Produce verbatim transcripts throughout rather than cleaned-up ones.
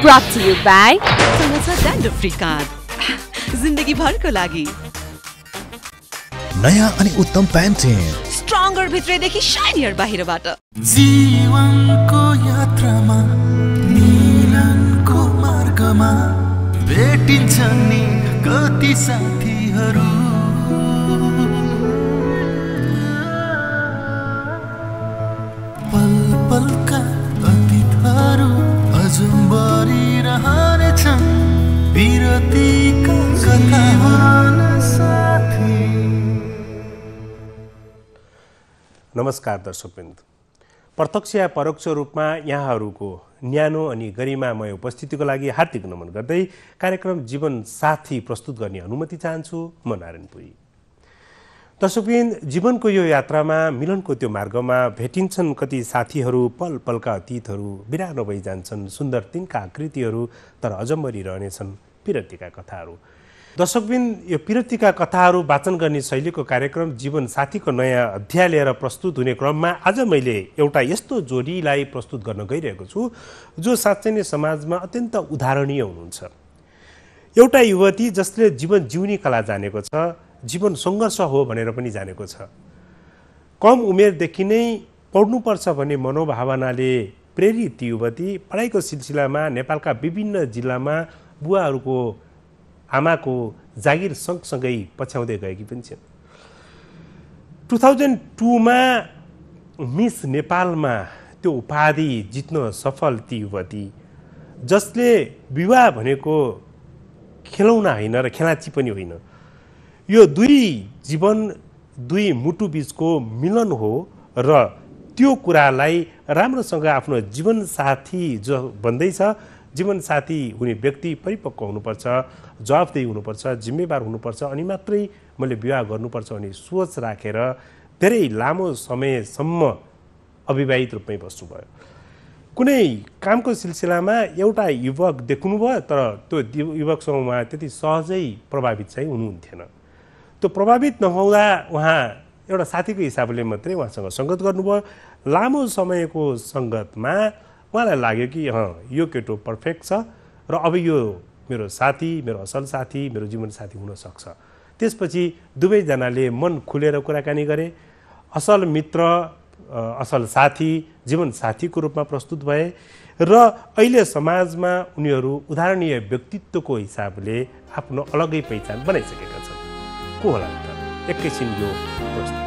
Brought to you by Dandruff Free Card. जिन्दगी भरको लागि नयाँ अनि उत्तम प्यान्ट स्ट्रङ्गर भित्रैदेखि शाइनियर बाहिरबाट जीवनको यात्रामा मिलनको मार्गमा भेटिन्छन् नि कति साथीहरू पल पलका अतीतहरू अझै रहनेछन् विरतीका कथाहरू साथी। नमस्कार दर्शकवृन्द, प्रत्यक्ष या परोक्ष रूपमा यहाँहरूको न्यानो अनि गरिमामय उपस्थितिको लागि हार्दिक नमन गर्दै कार्यक्रम जीवन साथी प्रस्तुत गर्ने अनुमति चाहन्छु। म नारायण पुरी। दर्शकवृन्द, जीवनको यो यात्रामा मिलनको त्यो मार्गमा भेटिन्छन् कति साथीहरू, पल पलका अतीतहरू बिरानो भइ जान्छन् सुन्दर तिनका आकृतिहरू, तर अजम्बरी रहनेछन् पिरतीका कथाहरू। दर्शकवृन्द, यो पिरतीका कथाहरू वाचन गर्ने शैलीको कार्यक्रम जीवन साथीको नयाँ अध्याय लिएर प्रस्तुत हुने क्रममा आज मैले एउटा यस्तो जोडीलाई प्रस्तुत गर्न गइरहेको छु जो साँच्चै नै समाजमा अत्यन्त उदाहरणीय हुनुहुन्छ। एउटा युवती जसले जीवन जिउने कला जानेको छ, जीवन सङ्घर्ष हो भनेर पनि जानेको छ। कम उमेरदेखि नै पढ्नुपर्छ भन्ने मनोभावनाले प्रेरित युवती पढाइको सिलसिलामा नेपालका विभिन्न जिल्लामा बुवाहरूको आमाको जागिर सँगसँगै पछ्याउँदै गएकी पनि छिन्। टु थाउजन्ड टूमा मिस नेपालमा त्यो उपाधि जित्न सफल ती युवती जसले विवाह भनेको खेलौना होइन र खेलाची पनि होइन, यो दुई जीवन दुई मुटु बीचको मिलन हो र त्यो कुरालाई राम्रोसँग आफ्नो जीवन साथी जो भन्दैछ, जीवन साथी हुने व्यक्ति परिपक्व हुनुपर्छ, जवाफदेही हुनुपर्छ, जिम्मेवार हुनुपर्छ, अनि मात्रै मैले विवाह गर्नुपर्छ भन्ने सोच राखेर धेरै लामो समयसम्म अविवाहित रूपमै बस्नुभयो। कुनै कामको सिलसिलामा एउटा युवक देख्नुभयो, तर त्यो युवकसँग उहाँ त्यति सहजै प्रभावित चाहिँ हुनुहुन्थेन। त्यो प्रभावित नहुँदा उहाँ एउटा साथीको हिसाबले मात्रै उहाँसँग सङ्गत गर्नुभयो। लामो समयको सङ्गतमा उहाँलाई लाग्यो कि अँ यो केटो पर्फेक्ट छ र अब यो मेरो साथी, मेरो असल साथी, मेरो जीवन साथी हुनसक्छ। त्यसपछि दुवैजनाले मन खुलेर कुराकानी गरे। असल मित्र, असल साथी, जीवन साथीको रूपमा प्रस्तुत भए र अहिले समाजमा उनीहरू उदाहरणीय व्यक्तित्वको हिसाबले आफ्नो अलगै पहिचान बनाइसकेका छन्। को होला त? एकैछिन यो प्रस्तुति।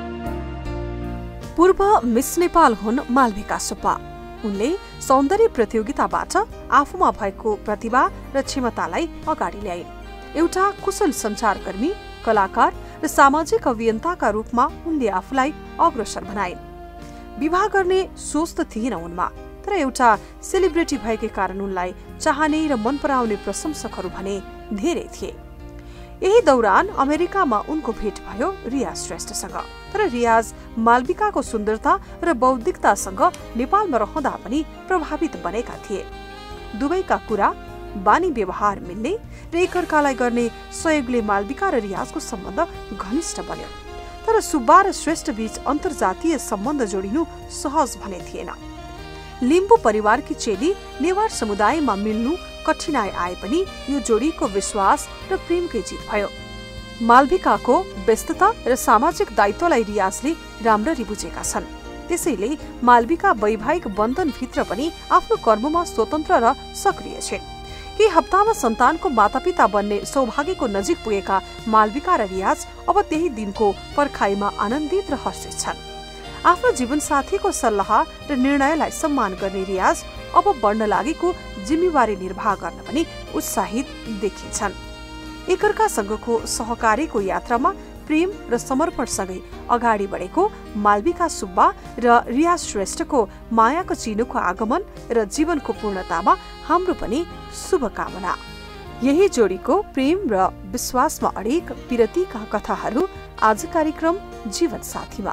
पूर्व मिस नेपाल हुन् मालविका सुब्बा। उनले सौन्दर्य प्रतियोगिताबाट आफूमा भएको प्रतिभा र क्षमतालाई अगाडि ल्याइन्। एउटा कुशल सञ्चारकर्मी, कलाकार र सामाजिक अभियन्ताका रूपमा उनले आफूलाई अग्रसर बनाइन्। विवाह गर्ने सोच त थिएन उनमा, तर एउटा सेलिब्रिटी भएकै कारण उनलाई चाहने र मन पराउने प्रशंसकहरू भने धेरै थिए। यही दौरान अमेरिकामा उनको भेट भयो रियाज श्रेष्ठसँग। तर रियाज मालविकाको सुन्दरता र बौद्धिकतासँग नेपालमा रहँदा पनि प्रभावित बनेका थिए। दुवैका कुरा, बानी व्यवहार मिल्ने र एकअर्कालाई गर्ने सहयोगले मालविका र रियाजको सम्बन्ध घनिष्ठ बन्यो। तर सुब्बा र श्रेष्ठ बीच अन्तर्जातीय सम्बन्ध जोडिनु सहज भने थिएन। लिम्बू परिवारकी चेली नेवार समुदायमा मिल्नु कठिनाई आए पनि यो जोडीको विश्वास र प्रेमकै जित भयो। मालविकाको व्यस्तता र सामाजिक दायित्वलाई रियाजले राम्ररी बुझेका छन्। त्यसैले मालविका वैवाहिक बन्धनभित्र पनि आफ्नो कर्ममा स्वतन्त्र र सक्रिय छिन्। केही हप्तामा सन्तानको मातापिता बन्ने सौभाग्यको नजिक पुगेका मालविका र रियाज अब त्यही दिनको पर्खाइमा आनन्दित र हर्षित छन्। आफ्नो जीवन साथीको सल्लाह र निर्णयलाई सम्मान गर्ने रियाज अब बढ्न लागेको जिम्मेवारी निर्वाह गर्न पनि उत्साहित देखिन्छन्। एकअर्कासँगको सहकार्यको यात्रामा प्रेम र समर्पणसँगै अगाडि बढेको मालविका सुब्बा र रियाज श्रेष्ठको मायाको चिनोको आगमन र जीवनको पूर्णतामा हाम्रो पनि शुभकामना। यही जोडीको प्रेम र विश्वासमा अडिग पिरतीका कथाहरू आज कार्यक्रम जीवन साथीमा।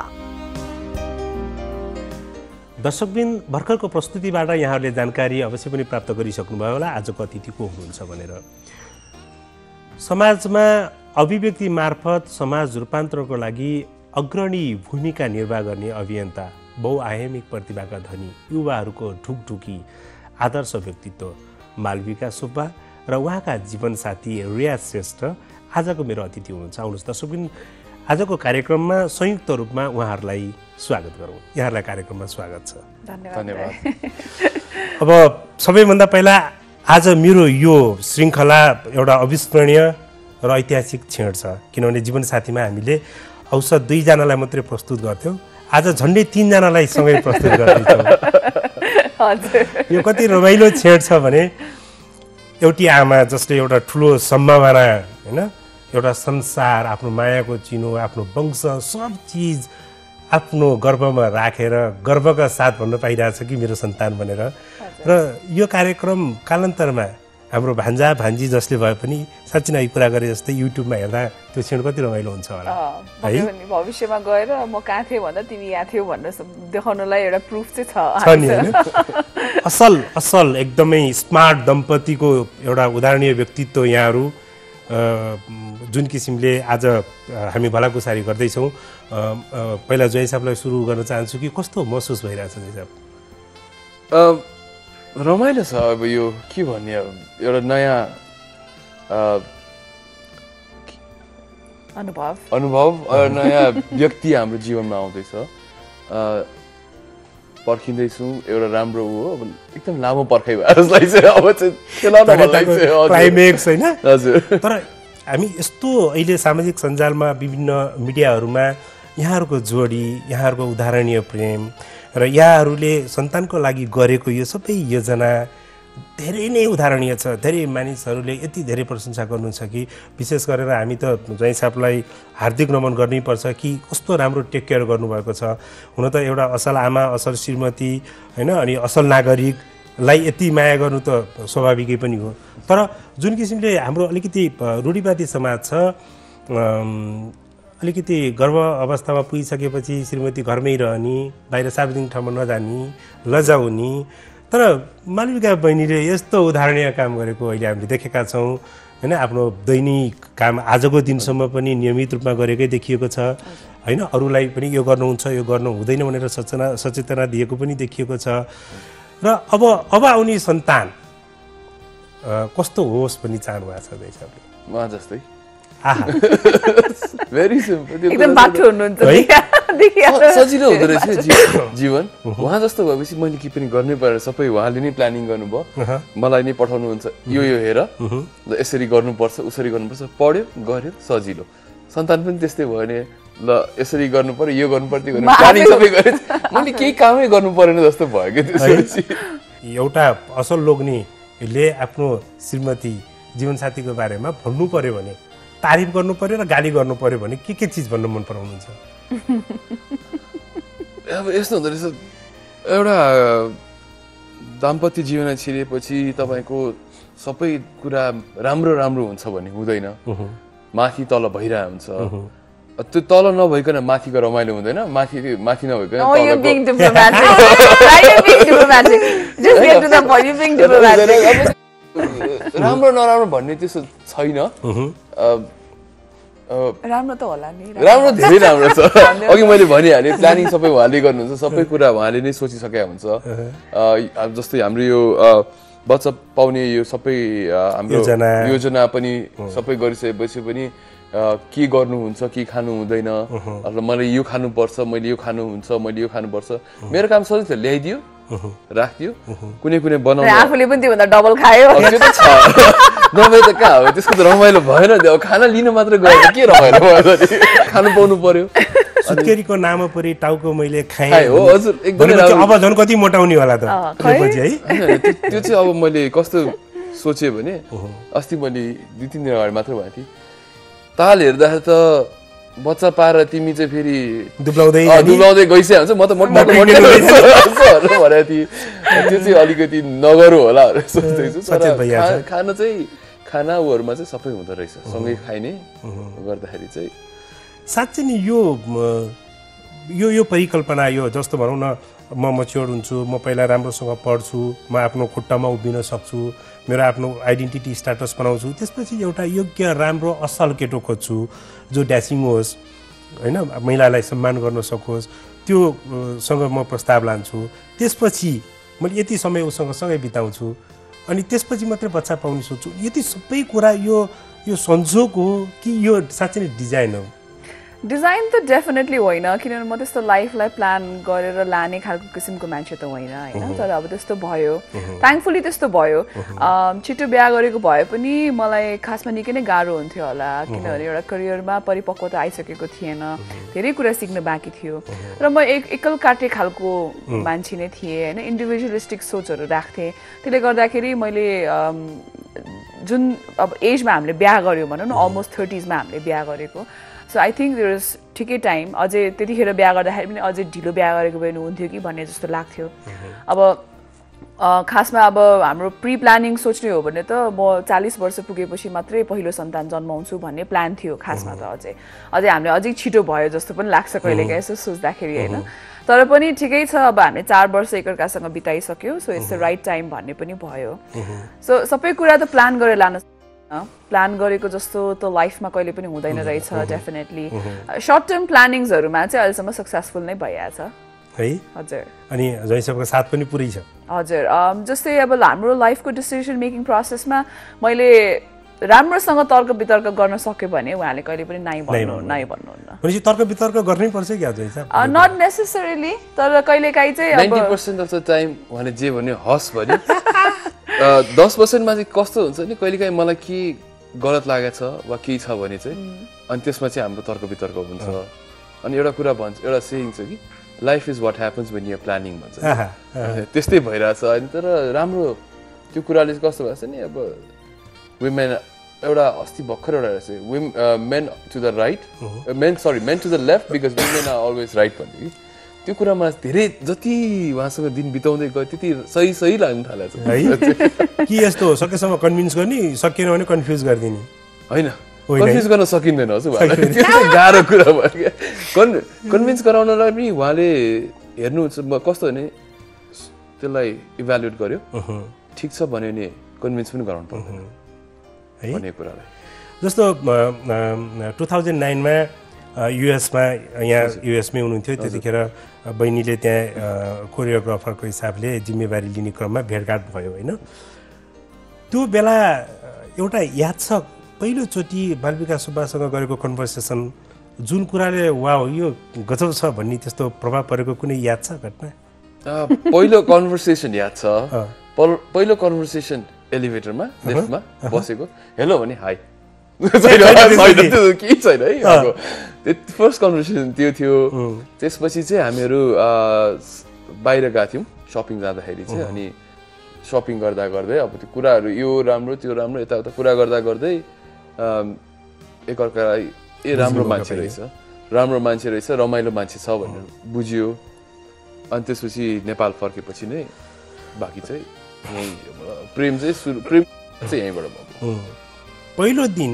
दर्शकबिन, भर्खरको प्रस्तुतिबाट यहाँहरूले जानकारी अवश्य पनि प्राप्त गरिसक्नुभयो होला आजको अतिथि को हुनुहुन्छ भनेर। समाजमा अभिव्यक्ति मार्फत समाज रूपान्तरणको लागि अग्रणी भूमिका निर्वाह गर्ने अभियन्ता, बहुआयामिक प्रतिभाका धनी, युवाहरूको ढुकढुकी आदर्श व्यक्तित्व मालविका सुब्बा र उहाँका जीवनसाथी रियाज श्रेष्ठ आजको मेरो अतिथि हुनुहुन्छ। आउनुहोस् दर्शकबिन, आजको कार्यक्रममा संयुक्त रूपमा उहाँहरूलाई स्वागत गरौँ। यहाँहरूलाई कार्यक्रममा स्वागत छ। धन्यवाद। अब सबैभन्दा पहिला आज मेरो यो श्रृङ्खला एउटा अविस्मरणीय र ऐतिहासिक क्षण छ, किनभने जीवनसाथीमा हामीले औसत दुईजनालाई मात्रै प्रस्तुत गर्थ्यौँ, आज झन्डै तिनजनालाई सँगै प्रस्तुत गर्दैछौँ। यो कति रमाइलो क्षण छ भने एउटी आमा जसले एउटा ठुलो सम्भावना, होइन, एउटा संसार, आफ्नो मायाको चिनो, आफ्नो वंश, सब चिज आफ्नो गर्भमा राखेर गर्वका साथ भन्न पाइरहेछ कि मेरो सन्तान भनेर। र यो कार्यक्रम कालान्तरमा हाम्रो भान्जा भान्जी जसले भए पनि साँच्चै नै कुरा गरे जस्तै युट्युबमा हेर्दा त्यो क्षण कति रमाइलो हुन्छ होला है। भविष्यमा गएर म कहाँ थिएँ भन्दा तिमी यहाँ थियौ भनेर देखाउनलाई एउटा प्रुफ चाहिँ छ नि हैन। असल असल एकदमै स्मार्ट दम्पतिको एउटा उदाहरणीय व्यक्तित्व यहाँहरू, जुन किसिमले आज हामी भलाकुसारी गर्दैछौँ। पहिला जय साहबलाई सुरु गर्न चाहन्छु कि कस्तो महसुस भइरहेछ जय साहब? रमाइलो छ। अब यो के भन्ने, एउटा नयाँ अनुभव अनुभव नयाँ व्यक्ति हाम्रो जीवनमा आउँदैछ। पर्खिँदैछु एउटा राम्रो ऊ हो, एकदम लामो पर्खाइ भयो जसलाई चाहिँ अब चाहिँ क्लाइमेक्स होइन। हजुर, तर हामी यस्तो अहिले सामाजिक सञ्जालमा विभिन्न मिडियाहरूमा यहाँहरूको जोडी, यहाँहरूको उदाहरणीय प्रेम र यहाँहरूले सन्तानको लागि गरेको यो सबै योजना धेरै नै उदाहरणीय छ। धेरै मानिसहरूले यति धेरै प्रशंसा गर्नुहुन्छ कि विशेष गरेर हामी त जय साहबलाई हार्दिक नमन गर्नैपर्छ कि कस्तो राम्रो टेक केयर गर्नुभएको छ। हुन त एउटा असल आमा, असल श्रीमती, होइन, अनि असल नागरिकलाई यति माया गर्नु त स्वाभाविकै पनि हो। तर जुन किसिमले हाम्रो अलिकति रूढिवादी समाज छ, अलिकति गर्भ अवस्थामा पुगिसकेपछि श्रीमती घरमै रहने, बाहिर सार्वजनिक ठाउँमा नजाने, लजाउने, तर मालविका बहिनीले यस्तो उदाहरणीय काम गरेको अहिले हामीले देखेका छौँ, होइन। आफ्नो दैनिक काम आजको दिनसम्म पनि नियमित रूपमा गरेकै देखिएको छ, होइन। अरूलाई पनि यो गर्नुहुन्छ, यो गर्नु हुँदैन भनेर सचेतना सचेतना दिएको पनि देखिएको छ। र अब अब आउने सन्तान कस्तो होस् भन्ने चाहनु भएको छ जय साहबले? उहाँ जस्तै। भेरी सिम्पल, एकदम बाठो हुनुहुन्छ, सजिलो हुँदो रहेछ जीवन। उहाँ जस्तो भएपछि मैले के पनि गर्नै परेर सबै उहाँले नै प्लानिङ गर्नुभयो, मलाई नै पठाउनुहुन्छ, यो यो हेर ल यसरी गर्नुपर्छ, उसरी गर्नुपर्छ, पढ्यो गर्यो, सजिलो। सन्तान पनि त्यस्तै भयो भने ल यसरी गर्नु पर्यो, यो गर्नु पर्थ्यो भने प्लानिङ सबै गरेँ, मैले केही कामै गर्नु परेन जस्तो भयो कि त्यसपछि। एउटा असल लोग्नेले आफ्नो श्रीमती जीवनसाथीको बारेमा भन्नु पर्यो भने, तारिफ गर्नु पर्यो र गाली गर्नु पर्यो भने के के चिज भन्नु मन पराउनुहुन्छ? अब यस्तो हुँदो रहेछ, एउटा दाम्पत्य जीवन छिरेपछि तपाईँको सबै कुरा राम्रो राम्रो हुन्छ भन्ने हुँदैन। माथि तल भइरहेको हुन्छ, त्यो तल नभइकन माथिको रमाइलो हुँदैन, माथि माथि नभइकन राम्रो नराम्रो भन्ने त्यस्तो छैन। राम्रो त होला नि, राम्रो धेरै राम्रो छ। अघि मैले भनिहालेँ, प्लानिङ सबै उहाँले गर्नुहुन्छ, सबै कुरा उहाँले नै सोचिसकेका हुन्छ। जस्तै हाम्रो यो बच्चा पाउने यो सबै हाम्रो योजना पनि सबै गरिसकेपछि पनि के गर्नुहुन्छ, के खानु हुँदैन, मैले यो खानुपर्छ, मैले यो खानु हुन्छ, मैले यो खानुपर्छ। मेरो काम सजिलो ल्याइदियो, राखिदियो, कुनै कुनै बनाउनु, आफूले पनि त्योभन्दा डबल खायो, त्यो त छ। नभए त कहाँ हो, त्यसको त रमाइलो भएन। त्यो खाना लिनु मात्र गएर के रमाइलो भयो, खानु पाउनु पर्यो। सुत्केरीको नाम परि टाउको मैले खाएँ हो। हजुर, एकदमै। अब झन् कति मोटाउने होला त त्यसपछि है? त्यो चाहिँ अब मैले कस्तो सोचेँ भने, अस्ति मैले दुई तिन दिन अगाडि मात्र भएको थिएँ, ताल हेर्दाखेरि त बच्चा पाएर तिमी चाहिँ फेरि दुब्लाउँदै दुब्लाउँदै गइसकेको हुन्छ, म त मोटो मोटो भनेको थिएँ। त्यो चाहिँ अलिकति नगरौँ होला भनेर सोच्दैछु। तर खाना चाहिँ खानाहरूमा चाहिँ सबै हुँदो रहेछ, सँगै खाइने गर्दाखेरि चाहिँ साँच्चै नि यो यो यो परिकल्पना, यो जस्तो भनौँ न, म मच्योर हुन्छु, म पहिला राम्रोसँग पढ्छु, म आफ्नो खुट्टामा उभिन सक्छु, मेरो आफ्नो आइडेन्टिटी स्ट्याटस बनाउँछु, त्यसपछि एउटा योग्य राम्रो असल केटो खोज्छु जो ड्यासिङ होस्, होइन, महिलालाई सम्मान गर्न सकोस्, त्यो सँग म प्रस्ताव लान्छु। त्यसपछि मैले यति समय उसँग सँगै बिताउँछु, अनि त्यसपछि मात्रै बच्चा पाउने सोच्छु यति सबै कुरा यो यो संजोग हो कि यो साँच्चै नै डिजाइन हो डिजाइन त डेफिनेटली होइन किनभने म त्यस्तो लाइफलाई प्लान गरेर लाने खालको किसिमको मान्छे त होइन होइन तर अब त्यस्तो भयो थ्याङ्कफुली त्यस्तो भयो छिटो बिहा गरेको भए पनि मलाई खासमा निकै नै गाह्रो हुन्थ्यो होला किनभने एउटा करियरमा परिपक्वता आइसकेको थिएन धेरै कुरा सिक्न बाँकी थियो र म एक एकल काटे खालको मान्छे नै थिएँ होइन इन्डिभिजुअलिस्टिक सोचहरू राख्थेँ त्यसले गर्दाखेरि मैले जुन अब एजमा हामीले बिहा गऱ्यौँ भनौँ न अलमोस्ट थर्टिजमा हामीले बिहा गरेको so I think there is ठिकै टाइम अझै त्यतिखेर बिहा गर्दाखेरि पनि अझै ढिलो बिहा गरेको भए हुन्थ्यो कि भन्ने जस्तो लाग्थ्यो अब खासमा अब हाम्रो प्री प्लानिङ सोच्ने हो भने त म चालिस वर्ष पुगेपछि मात्रै पहिलो सन्तान जन्माउँछु भन्ने प्लान थियो खासमा त अझै अझै हामीले अझै छिटो भयो जस्तो पनि लाग्छ कहिलेकाहीँ यसो सोच्दाखेरि होइन तर पनि ठिकै छ अब हामीले चार वर्ष एकअर्कासँग बिताइसक्यो so it's the right time भन्ने पनि भयो सो सबै कुरा त प्लान गरेर लान प्लान गरेको जस्तो त लाइफमा कहिले पनि हुँदैन रहेछ डेफिनेटली सर्ट टर्म प्लानिङ्सहरूमा चाहिँ अहिलेसम्म सक्सेसफुल नै भइरहेछ है हजुर अनि जयसबको साथ पनि पुरै छ हजुर जस्तै अब हाम्रो लाइफको डिसिजन मेकिङ प्रोसेसमा मैले राम्रोसँग तर्क वितर्क गर्न सक्यो भने उहाँले कहिले पनि नाइ भन्नु नाइ भन्नुहुन्न भनेपछि तर्क वितर्क गर्नै पर्छ क्या जयसब नट नेसेसरीली तर कहिलेकाहीँ चाहिँ अब ninety percent of the time उहाँले जे भन्यो हस् भन्यो दस पर्सेन्टमा चाहिँ कस्तो हुन्छ नि कहिलेकाहीँ मलाई के गलत लागेको छ वा केही छ भने चाहिँ अनि त्यसमा चाहिँ हाम्रो तर्क वितर्क हुन्छ अनि एउटा कुरा भन्छ एउटा सेयिङ छ कि life is what happens when you planning भन्छ त्यस्तै भइरहेछ अनि तर राम्रो त्यो कुराले चाहिँ कस्तो भएको छ नि अब वुमेन एउटा अस्ति भर्खर एउटा रहेछ women to the right men sorry men to the left because women are always right भन्यो कि त्यो कुरामा धेरै जति उहाँसँग दिन बिताउँदै गयो त्यति सही सही लाग्नु थालेको छ कि यस्तो हो सकेसम्म कन्भिन्स गर्ने सकिएन भने कन्फ्युज गरिदिने होइन कन्फ्युज गर्न सकिँदैन हजुर उहाँलाई त्यो गाह्रो कुरा भयो क्या कन् कन्भिन्स गराउनलाई पनि उहाँले हेर्नुहुन्छ कस्तो भने त्यसलाई इभ्यालुएट गर्यो ठिक छ भन्यो भने कन्भिन्स पनि गराउनु पर्दैन है भन्ने कुरालाई जस्तो टु थाउजन्ड नाइनमा युएसमा यहाँ युएसमै हुनुहुन्थ्यो त्यतिखेर बहिनीले त्यहाँ कोरियोग्राफरको हिसाबले जिम्मेवारी लिने क्रममा भेटघाट भयो होइन त्यो बेला एउटा याद छ पहिलोचोटि मालविका सुब्बासँग गरेको कन्भर्सेसन जुन कुराले वा यो गजब छ भन्ने त्यस्तो प्रभाव परेको कुनै याद छ घटना पहिलो कन्भर्सेसन याद छ पहिलो कन्भर्सेसन एलिभेटरमा लिफ्टमा बसेको हेलो भने हाई केही छैन है फर्स्ट कन्भर्सेसन त्यो थियो त्यसपछि चाहिँ हामीहरू बाहिर गएको थियौँ सपिङ जाँदाखेरि चाहिँ अनि सपिङ गर्दा गर्दै अब त्यो कुराहरू यो राम्रो त्यो राम्रो यताउता कुरा गर्दा गर्दै एकअर्कालाई ए राम्रो मान्छे रहेछ राम्रो मान्छे रहेछ रमाइलो मान्छे छ भनेर बुझ्यो अनि त्यसपछि नेपाल फर्केपछि नै बाँकी चाहिँ प्रेम चाहिँ सुरु प्रेम चाहिँ यहीँबाट भयो पहिलो दिन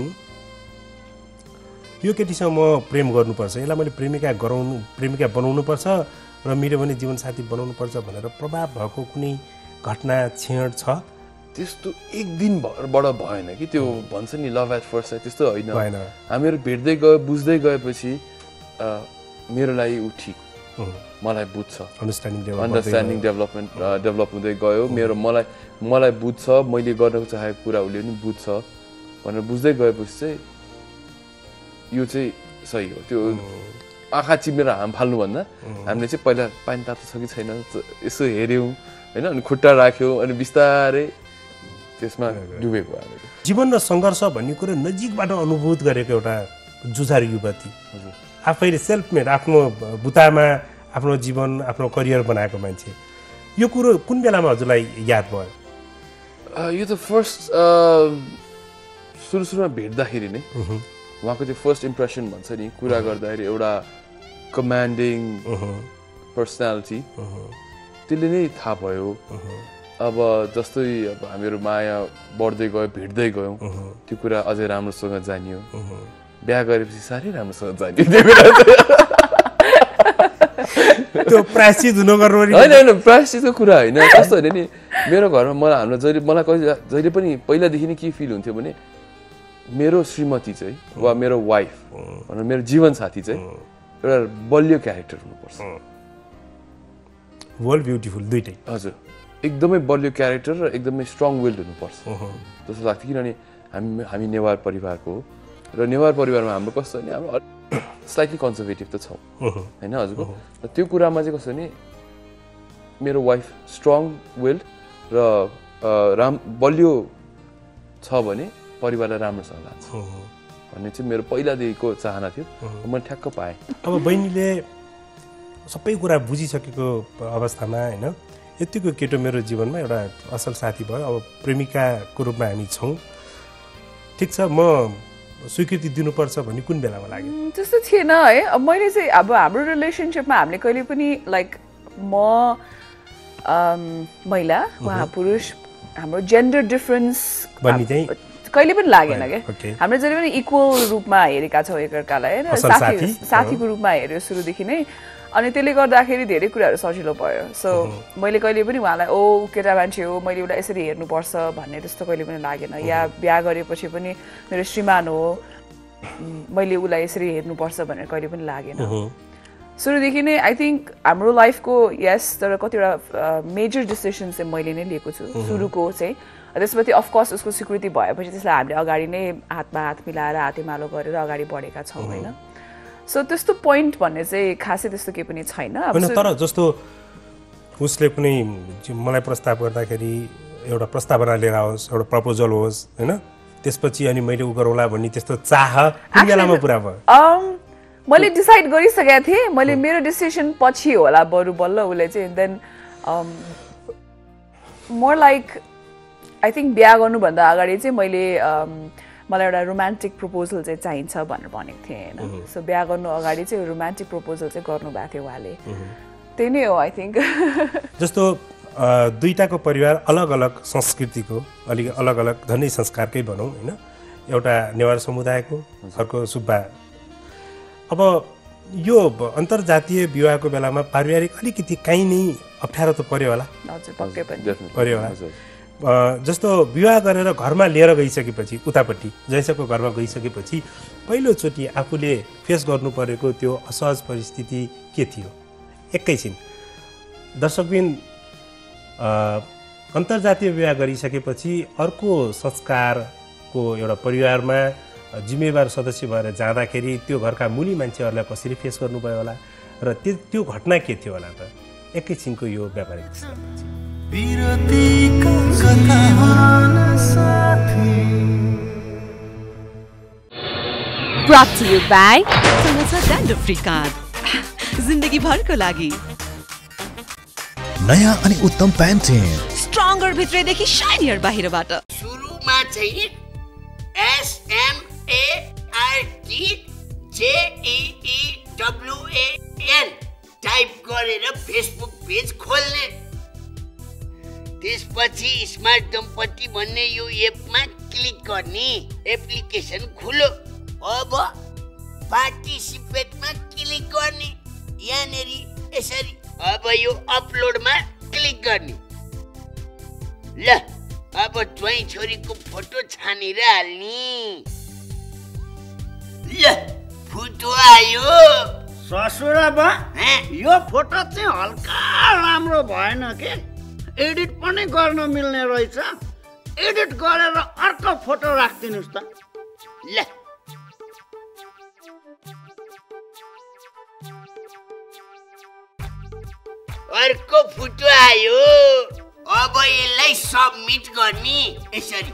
यो केटीसँग म प्रेम गर्नुपर्छ यसलाई मैले प्रेमिका गराउनु प्रेमिका बनाउनुपर्छ र मेरो पनि जीवन साथी बनाउनुपर्छ भनेर प्रभाव भएको कुनै घटना क्षण छ त्यस्तो एक दिनबाट भएन कि त्यो भन्छ नि लभ एट फर्स्ट साइट त्यस्तो होइन हामीहरू भेट्दै गयो बुझ्दै गएपछि मेरो लागि ऊ ठिक मलाई बुझ्छ अन्डरस्ट्यान्डिङ डेभलपमेन्ट डेभलप हुँदै गयो मेरो मलाई मलाई बुझ्छ मैले गर्न चाहेको कुरा उसले पनि बुझ्छ भनेर बुझ्दै गएपछि चाहिँ यो चाहिँ सही हो त्यो आँखा चिमेर हाम फाल्नुभन्दा हामीले चाहिँ पहिला पानी तातो छ कि छैन यसो हेऱ्यौँ होइन अनि खुट्टा राख्यौँ अनि बिस्तारै त्यसमा डुबेको हामीले जीवन र सङ्घर्ष भन्ने कुरो नजिकबाट अनुभूत गरेको एउटा जुझारु युवती आफैले सेल्फ मेड आफ्नो बुतामा आफ्नो जीवन आफ्नो करियर बनाएको मान्छे यो कुरो कुन बेलामा हजुरलाई याद भयो यो त फर्स्ट सुरु सुरुमा भेट्दाखेरि नै उहाँको त्यो फर्स्ट इम्प्रेसन भन्छ नि कुरा गर्दाखेरि एउटा कमान्डिङ पर्सनालिटी त्यसले नै थाहा भयो अब जस्तै अब हामीहरू माया बढ्दै गयो भेट्दै गयौँ त्यो कुरा अझै राम्रोसँग जानियो बिहा गरेपछि साह्रै राम्रोसँग जानियो त्यो प्रायश्चित हुनु गर्नु होइन होइन प्रायश्चितको कुरा होइन कस्तो होइन नि मेरो घरमा मलाई हाम्रो जहिले मलाई कहिले जहिले पनि पहिलादेखि नै के फिल हुन्थ्यो भने मेरो श्रीमती चाहिँ वा मेरो वाइफ भनेर मेरो जीवन साथी चाहिँ एउटा बलियो क्यारेक्टर हुनुपर्छ वेल ब्युटिफुल दुइटै हजुर एकदमै बलियो क्यारेक्टर र एकदमै स्ट्रङ विल्ड हुनुपर्छ जस्तो लाग्थ्यो किनभने हामी हामी नेवार परिवारको हो र नेवार परिवारमा हाम्रो कस्तो भने हाम्रो स्लाइटली कन्जर्भेटिभ त छौँ होइन हजुरको र त्यो कुरामा चाहिँ कस्तो भने मेरो वाइफ स्ट्रङ विल्ड र राम बलियो छ भने परिवारलाई राम्रोसँग लाग्छ भन्ने चाहिँ मेरो पहिलादेखिको चाहना थियो मैले ठ्याक्क पाएँ। अब बहिनीले सबै कुरा बुझिसकेको अवस्थामा होइन यतिको केटो मेरो जीवनमा एउटा असल साथी भयो, अब प्रेमिकाको रूपमा हामी छौँ, ठिक छ म स्वीकृति दिनुपर्छ भन्ने कुन बेलामा लाग्यो? त्यस्तो थिएन है। अब मैले चाहिँ अब हाम्रो रिलेसनसिपमा हामीले कहिले पनि लाइक म महिला उहाँ पुरुष हाम्रो जेन्डर डिफरेन्स कहिले पनि लागेन क्या। हामीले जहिले पनि इक्वल रूपमा हेरेका छौँ एकअर्कालाई होइन, साथी साथीको रूपमा हेऱ्यो सुरुदेखि नै। अनि त्यसले गर्दाखेरि धेरै कुराहरू सजिलो भयो। सो मैले कहिले पनि उहाँलाई ओ केटा मान्छे हो मैले उसलाई यसरी हेर्नुपर्छ भन्ने त्यस्तो कहिले पनि लागेन। या बिहा गरेपछि पनि मेरो श्रीमान हो मैले उसलाई यसरी हेर्नुपर्छ भनेर कहिले पनि लागेन। सुरुदेखि नै आई थिङ्क हाम्रो लाइफको यस तर कतिवटा मेजर डिसिसन चाहिँ मैले नै लिएको छु सुरुको चाहिँ। त्यसपछि अफकोर्स उसको स्वीकृति भएपछि त्यसलाई हामीले अगाडि नै हातमा हात मिलाएर हातेमालो गरेर अगाडि बढेका छौँ होइन। सो त्यस्तो पोइन्ट भन्ने चाहिँ खासै त्यस्तो केही पनि छैन। तर जस्तो उसले कुनै मलाई प्रस्ताव गर्दाखेरि एउटा प्रस्तावना लिएर आओस्, एउटा प्रपोजल होस् होइन, त्यसपछि अनि मैले उ गरौँला भन्ने त्यस्तो चाह कुन बेलामा पुरा भयो? मैले डिसाइड गरिसकेको थिएँ, मैले मेरो डिसिसन पछि होला बरु बल्ल उसले चाहिँ then more like I think बिहा गर्नुभन्दा अगाडि चाहिँ मैले मलाई एउटा रोमान्टिक प्रपोजल चाहिँ चाहिन्छ भनेर भनेको थिएँ होइन। सो बिहा गर्नु अगाडि चाहिँ रोमान्टिक प्रपोजल चाहिँ गर्नुभएको थियो उहाँले, त्यही नै हो आई थिङ्क। जस्तो दुईटाको परिवार अलग अलग संस्कृतिको अलिक अलग अलग धनी संस्कारकै भनौँ होइन, एउटा नेवार समुदायको अर्को सुब्बा। अब यो अन्तर्जातीय विवाहको बेलामा पारिवारिक अलिकति काहीँ नै अप्ठ्यारो त पर्यो होला? हजुर पक्कै पनि पर्यो होला। जस्तो विवाह गरेर घरमा लिएर गइसकेपछि उतापट्टि जैसाको घरमा गइसकेपछि पहिलोचोटि आफूले फेस गर्नु परेको त्यो असहज परिस्थिति के थियो? एकैछिन दर्शकबिन अन्तर्जातीय विवाह गरिसकेपछि अर्को संस्कारको एउटा परिवारमा जिम्मेवार सदस्य भएर जाँदाखेरि त्यो घरका मुली मान्छेहरूलाई कसरी फेस गर्नुभयो होला र त्यो त्यो घटना के थियो होला त? एकैछिनको यो व्यापारिक Brought to you by Dandruff Free Card. जिन्दगी भरको लागि नयाँ अनि उत्तम प्यान्ट स्ट्रङ्गर भित्रैदेखि शाइनियर बाहिरबाट। सुरुमा चाहिँ S M A R T J E E W A N type गरेर फेसबुक पेज खोल्ने, त्यसपछि स्मार्ट दम्पति भन्ने यो एपमा क्लिक गर्ने, एप्लिकेसन खुलो। अब पार्टिसिपेटमा क्लिक गर्ने, यहाँनेरि यसरी अब यो अपलोडमा क्लिक गर्ने। ल अब ज्वाइँ छोरीको फोटो छानेर हाल्ने। ल फोटो आयो। ससुरा बा यो फोटो चाहिँ हल्का राम्रो भएन के, एडिट पनि गर्न मिल्ने रहेछ। एडिट गरेर अर्को फोटो राखिदिनुस् त। ल अर्को फोटो आयो। अब यसलाई सबमिट गर्ने यसरी।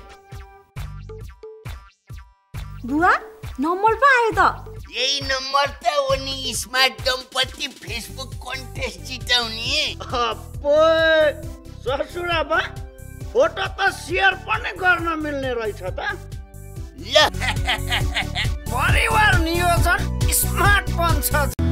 बुवा नम्बर पो आयो त। यही नम्बर त हो नि स्मार्ट दम्पति फेसबुक कन्टेस्ट जिताउने। अप्पो ससुरा बा फोटो त शेयर पनि गर्न मिल्ने रहेछ त। ल परिवार नियोजन स्मार्ट बन्छ।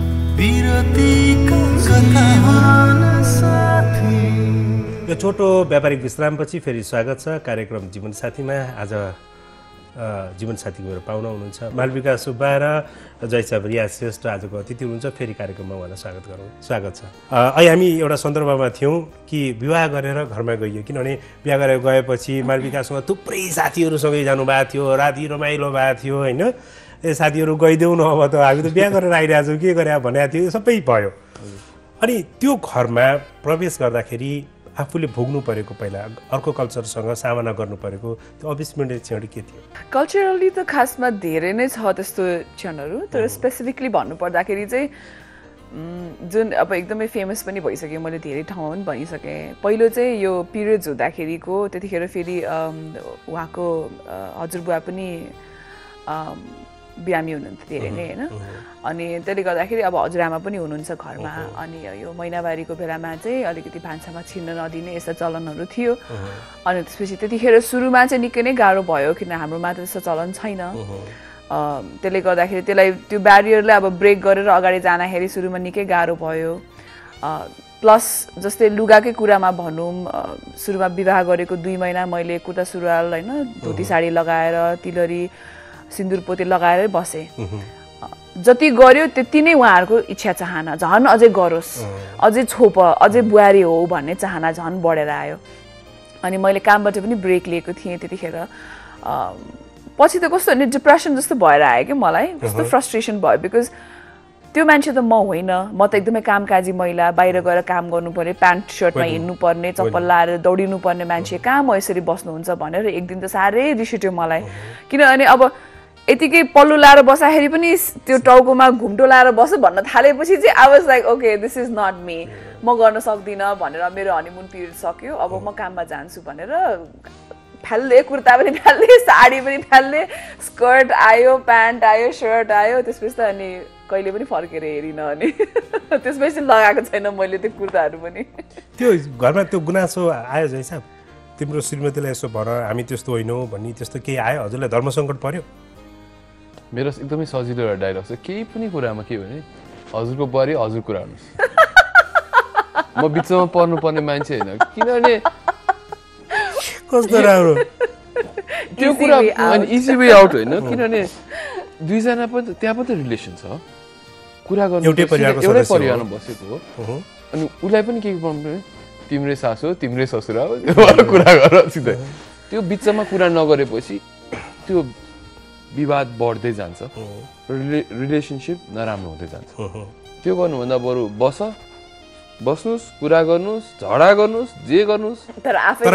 यो छोटो व्यापारिक विश्रामपछि फेरि स्वागत छ कार्यक्रम जीवन साथीमा। आज जीवन साथीको मेरो पाहुना हुनुहुन्छ मालविका सुब्बा र जयसा रियाज श्रेष्ठ आजको अतिथि हुनुहुन्छ। फेरि कार्यक्रममा उहाँलाई स्वागत गरौँ। स्वागत छ। अहिले हामी एउटा सन्दर्भमा थियौँ कि विवाह गरेर घरमा गइयो, किनभने बिहा गरेर गएपछि मालविकासँग थुप्रै साथीहरूसँगै जानुभएको थियो, राति रमाइलो भएको थियो होइन। ए साथीहरू गइदेऊ न अब त हामी त बिहा गरेर आइरहेको छौँ के गरे भनेको थियो, सबै भयो। अनि त्यो घरमा प्रवेश गर्दाखेरि आफूले भोग्नु परेको पहिला अर्को कल्चरसँग सामना गर्नु परेको त्यो अविस्मरणीय क्षण के थियो? कल्चरली त खासमा धेरै नै छ त्यस्तो क्षणहरू, तर स्पेसिफिकली भन्नुपर्दाखेरि चाहिँ जुन अब एकदमै फेमस पनि भइसक्यो, मैले धेरै ठाउँमा पनि भनिसकेँ। पहिलो चाहिँ यो पिरियड्स हुँदाखेरिको, त्यतिखेर फेरि उहाँको हजुरबुवा पनि बिरामी हुनुहुन्थ्यो धेरै नै होइन, अनि त्यसले गर्दाखेरि अब हजुरआमा पनि हुनुहुन्छ घरमा, अनि यो महिनावारीको बेलामा चाहिँ अलिकति भान्सामा छिर्न नदिने यस्ता चलनहरू थियो। अनि त्यसपछि त्यतिखेर सुरुमा चाहिँ निकै नै गाह्रो भयो, किन हाम्रोमा त त्यस्तो चलन छैन। त्यसले गर्दाखेरि त्यसलाई त्यो ब्यारियरलाई अब ब्रेक गरेर अगाडि जाँदाखेरि सुरुमा निकै गाह्रो भयो। प्लस जस्तै लुगाकै कुरामा भनौँ, सुरुमा विवाह गरेको दुई महिना मैले कुर्ता सुरुवाल होइन धोती साडी लगाएर तिलरी सिन्दुर पोते लगाएरै बसेँ। जति गर्यो त्यति नै उहाँहरूको इच्छा चाहना झन् अझै गरोस्, अझै छोप, अझै बुहारी हो भन्ने चाहना झन् बढेर आयो। अनि मैले कामबाट पनि ब्रेक लिएको थिएँ त्यतिखेर। पछि त कस्तो भने डिप्रेसन जस्तो भएर आयो कि मलाई, कस्तो फ्रस्ट्रेसन भयो, बिकज त्यो मान्छे त म होइन, म त एकदमै कामकाजी महिला, बाहिर गएर काम गर्नु पर्ने, प्यान्ट सर्टमा हिँड्नु पर्ने, चप्पल लाएर दौडिनु पर्ने मान्छे, कहाँ म यसरी बस्नुहुन्छ भनेर एक दिन त साह्रै रिस उठ्यो मलाई। किनभने अब यतिकै पल्लो लाएर बस्दाखेरि पनि त्यो टाउकोमा घुम्टो लाएर बस्यो भन्न थालेपछि चाहिँ I was like okay this is not me, म गर्न सक्दिनँ भनेर मेरो हनीमुन पिरियड सक्यो। अब म काममा जान्छु भनेर फाल्ले, कुर्ता पनि फाल्ले, साडी पनि फाल्ले, स्कर्ट आयो, प्यान्ट आयो, सर्ट आयो, त्यसपछि त अनि कहिले पनि फर्केर हेरिनँ। अनि त्यसपछि लगाएको छैन मैले त्यो कुर्ताहरू पनि। त्यो घरमा त्यो गुनासो आयो जैसा तिम्रो श्रीमतीलाई यसो भन हामी त्यस्तो होइनौँ भन्ने त्यस्तो केही आयो? हजुरलाई धर्म सङ्कट पर्यो? मेरो एकदमै सजिलो एउटा डायलग छ, केही पनि कुरामा के भने हजुरको बुहारी हजुर कुरा गर्नुहोस्, म बिचमा पर्नुपर्ने मान्छे होइन। किनभने कस्तो राम्रो त्यो कुरा अनि इजी वे आउट होइन, किनभने दुईजना पनि त्यहाँ पनि त रिलेसन छ, कुरा गर्नु एउटै परिवारमा बसेको हो। अनि उसलाई पनि के भन्नु, तिम्रै सासू तिम्रै ससुरा हो कुरा गर सिधै। त्यो बिचमा कुरा नगरेपछि त्यो विवाद बढ्दै जान्छ, रिलेसनसिप नराम्रो हुँदै जान्छ। त्यो गर्नुभन्दा बरु बस बस्नुहोस्, कुरा गर्नुहोस्, झगडा गर्नुहोस्, जे गर्नुहोस्, तर आफै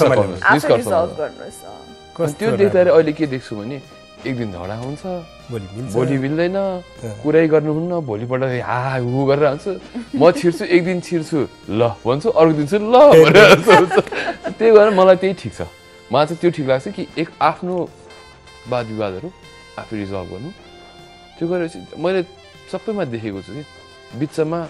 त्यो देख्दाखेरि अहिले के देख्छु भने एक दिन झगडा हुन्छ, भोलि मिल्दैन, कुरै गर्नुहुन्न, भोलिपल्ट हा हु गरेर आउँछु, म छिर्छु एक दिन छिर्छु ल भन्छु, अर्को दिन चाहिँ ल भनेर त्यही भएर मलाई त्यही ठिक छ। मलाई चाहिँ त्यो ठिक लाग्छ कि एक आफ्नो वाद विवादहरू आफै रिजल्भ गर्नु। त्यो गरेपछि मैले सबैमा देखेको छु कि बिचमा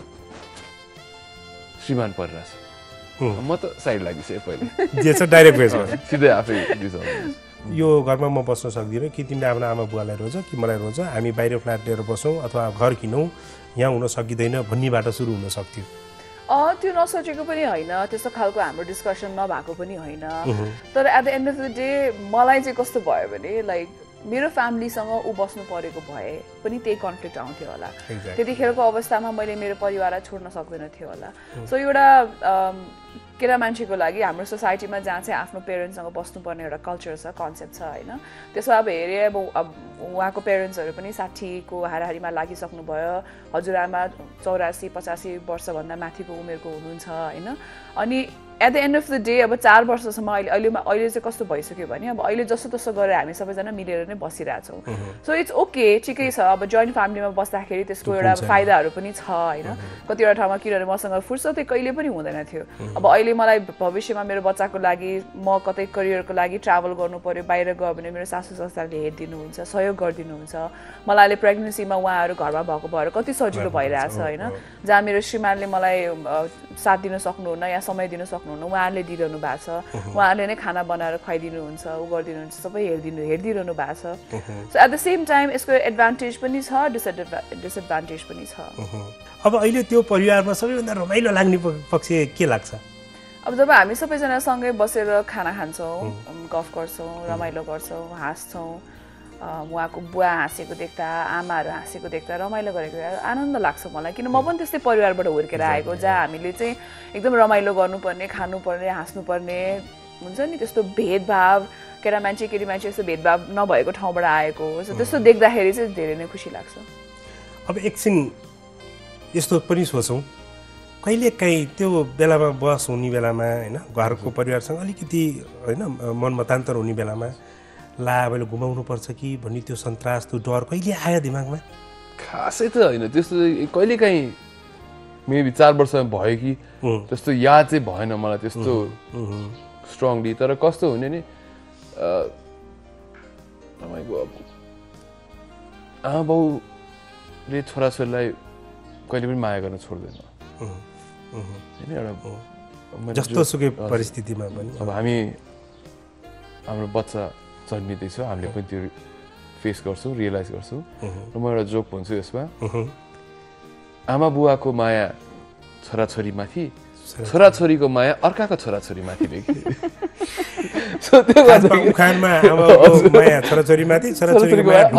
श्रीमान परिरहेछ, म त साइड लागिसकेँ पहिले, जे छ डाइरेक्ट फेसमा सिधै आफै रिजल्भ। यो घरमा म बस्न सक्दिनँ कि तिमीले आफ्नो आमा बुवालाई रोज कि मलाई रोज, हामी बाहिर फ्ल्याट लिएर बसौँ अथवा घर किनौँ, यहाँ हुन सकिँदैन भन्नेबाट सुरु हुन सक्थ्यो। अँ त्यो नसोचेको पनि होइन, त्यस्तो खालको हाम्रो डिस्कसन नभएको पनि होइन। तर at the end of the day मलाई चाहिँ कस्तो भयो भने लाइक मेरो फ्यामिलीसँग ऊ बस्नु परेको भए पनि त्यही कन्फ्लिक्ट आउँथ्यो होला। त्यतिखेरको अवस्थामा मैले मेरो परिवारलाई छोड्न सक्दैन थियो होला। सो एउटा केटा मान्छेको लागि हाम्रो सोसाइटीमा जहाँ चाहिँ आफ्नो पेरेन्ट्ससँग बस्नुपर्ने एउटा कल्चर छ, कन्सेप्ट छ होइन, त्यसो अब हेरेँ अब अब उहाँको पेरेन्ट्सहरू पनि साठीको हाराहारीमा लागिसक्नुभयो, हजुरआमा चौरासी पचासी वर्षभन्दा माथिको उमेरको हुनुहुन्छ होइन। अनि at the end of the day अब चार वर्षसम्म अहिले अहिले अहिले चाहिँ कस्तो भइसक्यो भने अब अहिले जस्तो तस्तो गरेर हामी सबैजना मिलेर नै बसिरहेछौँ। सो इट्स ओके, ठिकै छ। अब जोइन्ट फ्यामिलीमा बस्दाखेरि त्यसको एउटा फाइदाहरू पनि छ होइन। कतिवटा ठाउँमा किनभने मसँग फुर्सदै कहिले पनि हुँदैन थियो। अब अहिले मलाई भविष्यमा मेरो बच्चाको लागि म कतै करियरको लागि ट्राभल गर्नु पर्यो, बाहिर गयो भने मेरो सासू ससुराले हेरिदिनुहुन्छ, सहयोग गरिदिनुहुन्छ। मलाई अहिले प्रेग्नेन्सीमा उहाँहरू घरमा भएको भएर कति सजिलो भइरहेछ होइन। जहाँ मेरो श्रीमानले मलाई साथ दिन सक्नुहुन्न या समय दिन सक्नुहुन्न, उहाँहरूले दिइरहनु भएको छ, उहाँहरूले नै खाना बनाएर खुवाइदिनुहुन्छ, ऊ गरिदिनुहुन्छ, सबै हेरिदिनु हेरिदिइरहनु भएको छ। So at the same time यसको एडभान्टेज पनि छ, डिसएडभा डिसएडभान्टेज पनि छ। अब अहिले त्यो परिवारमा सबैभन्दा रमाइलो लाग्ने पक्ष के लाग्छ? अब जब हामी सबैजना सँगै बसेर खाना खान्छौँ, गफ गर्छौँ, रमाइलो गर्छौँ, हाँस्छौँ, उहाँको बुवा हाँसेको देख्दा, आमाहरू हाँसेको देख्दा रमाइलो गरेको आनन्द लाग्छ मलाई। किन म पनि त्यस्तै परिवारबाट हुर्केर आएको, जहाँ हामीले चाहिँ एकदम रमाइलो गर्नुपर्ने, खानुपर्ने, हाँस्नुपर्ने हुन्छ नि, त्यस्तो भेदभाव केटा मान्छे केटी मान्छे यस्तो भेदभाव नभएको ठाउँबाट आएको हो। सो त्यस्तो देख्दाखेरि चाहिँ धेरै नै खुसी लाग्छ। अब एकछिन यस्तो पनि सोचौँ, कहिले काहीँ त्यो बेलामा बस हुने बेलामा होइन घरको परिवारसँग अलिकति होइन मन मतान्तर हुने बेलामा ला अब घुमाउनु पर्छ कि भन्ने त्यो सन्तास त्यो डर कहिले आयो दिमागमा? खासै त होइन त्यस्तो कहिले काहीँ मेबी चार वर्षमा भयो कि त्यस्तो याद चाहिँ भएन मलाई त्यस्तो स्ट्रङली। तर कस्तो हुने नि तपाईँको अब आमा बाउले छोराछोरीलाई कहिले पनि माया गर्न छोड्दैन होइन एउटा जस्तोसुकै परिस्थितिमा पनि। अब हामी हाम्रो बच्चा जन्मिँदैछ हामीले पनि त्यो फेस गर्छौँ रियलाइज गर्छौँ र म एउटा जोक भन्छु यसमा आमा बुवाको माया छोराछोरीमाथि छोराछोरीको माया अर्काको छोराछोरीमाथि उखानमा आमाको माया छोराछोरीमाथि छोराछोरीको माया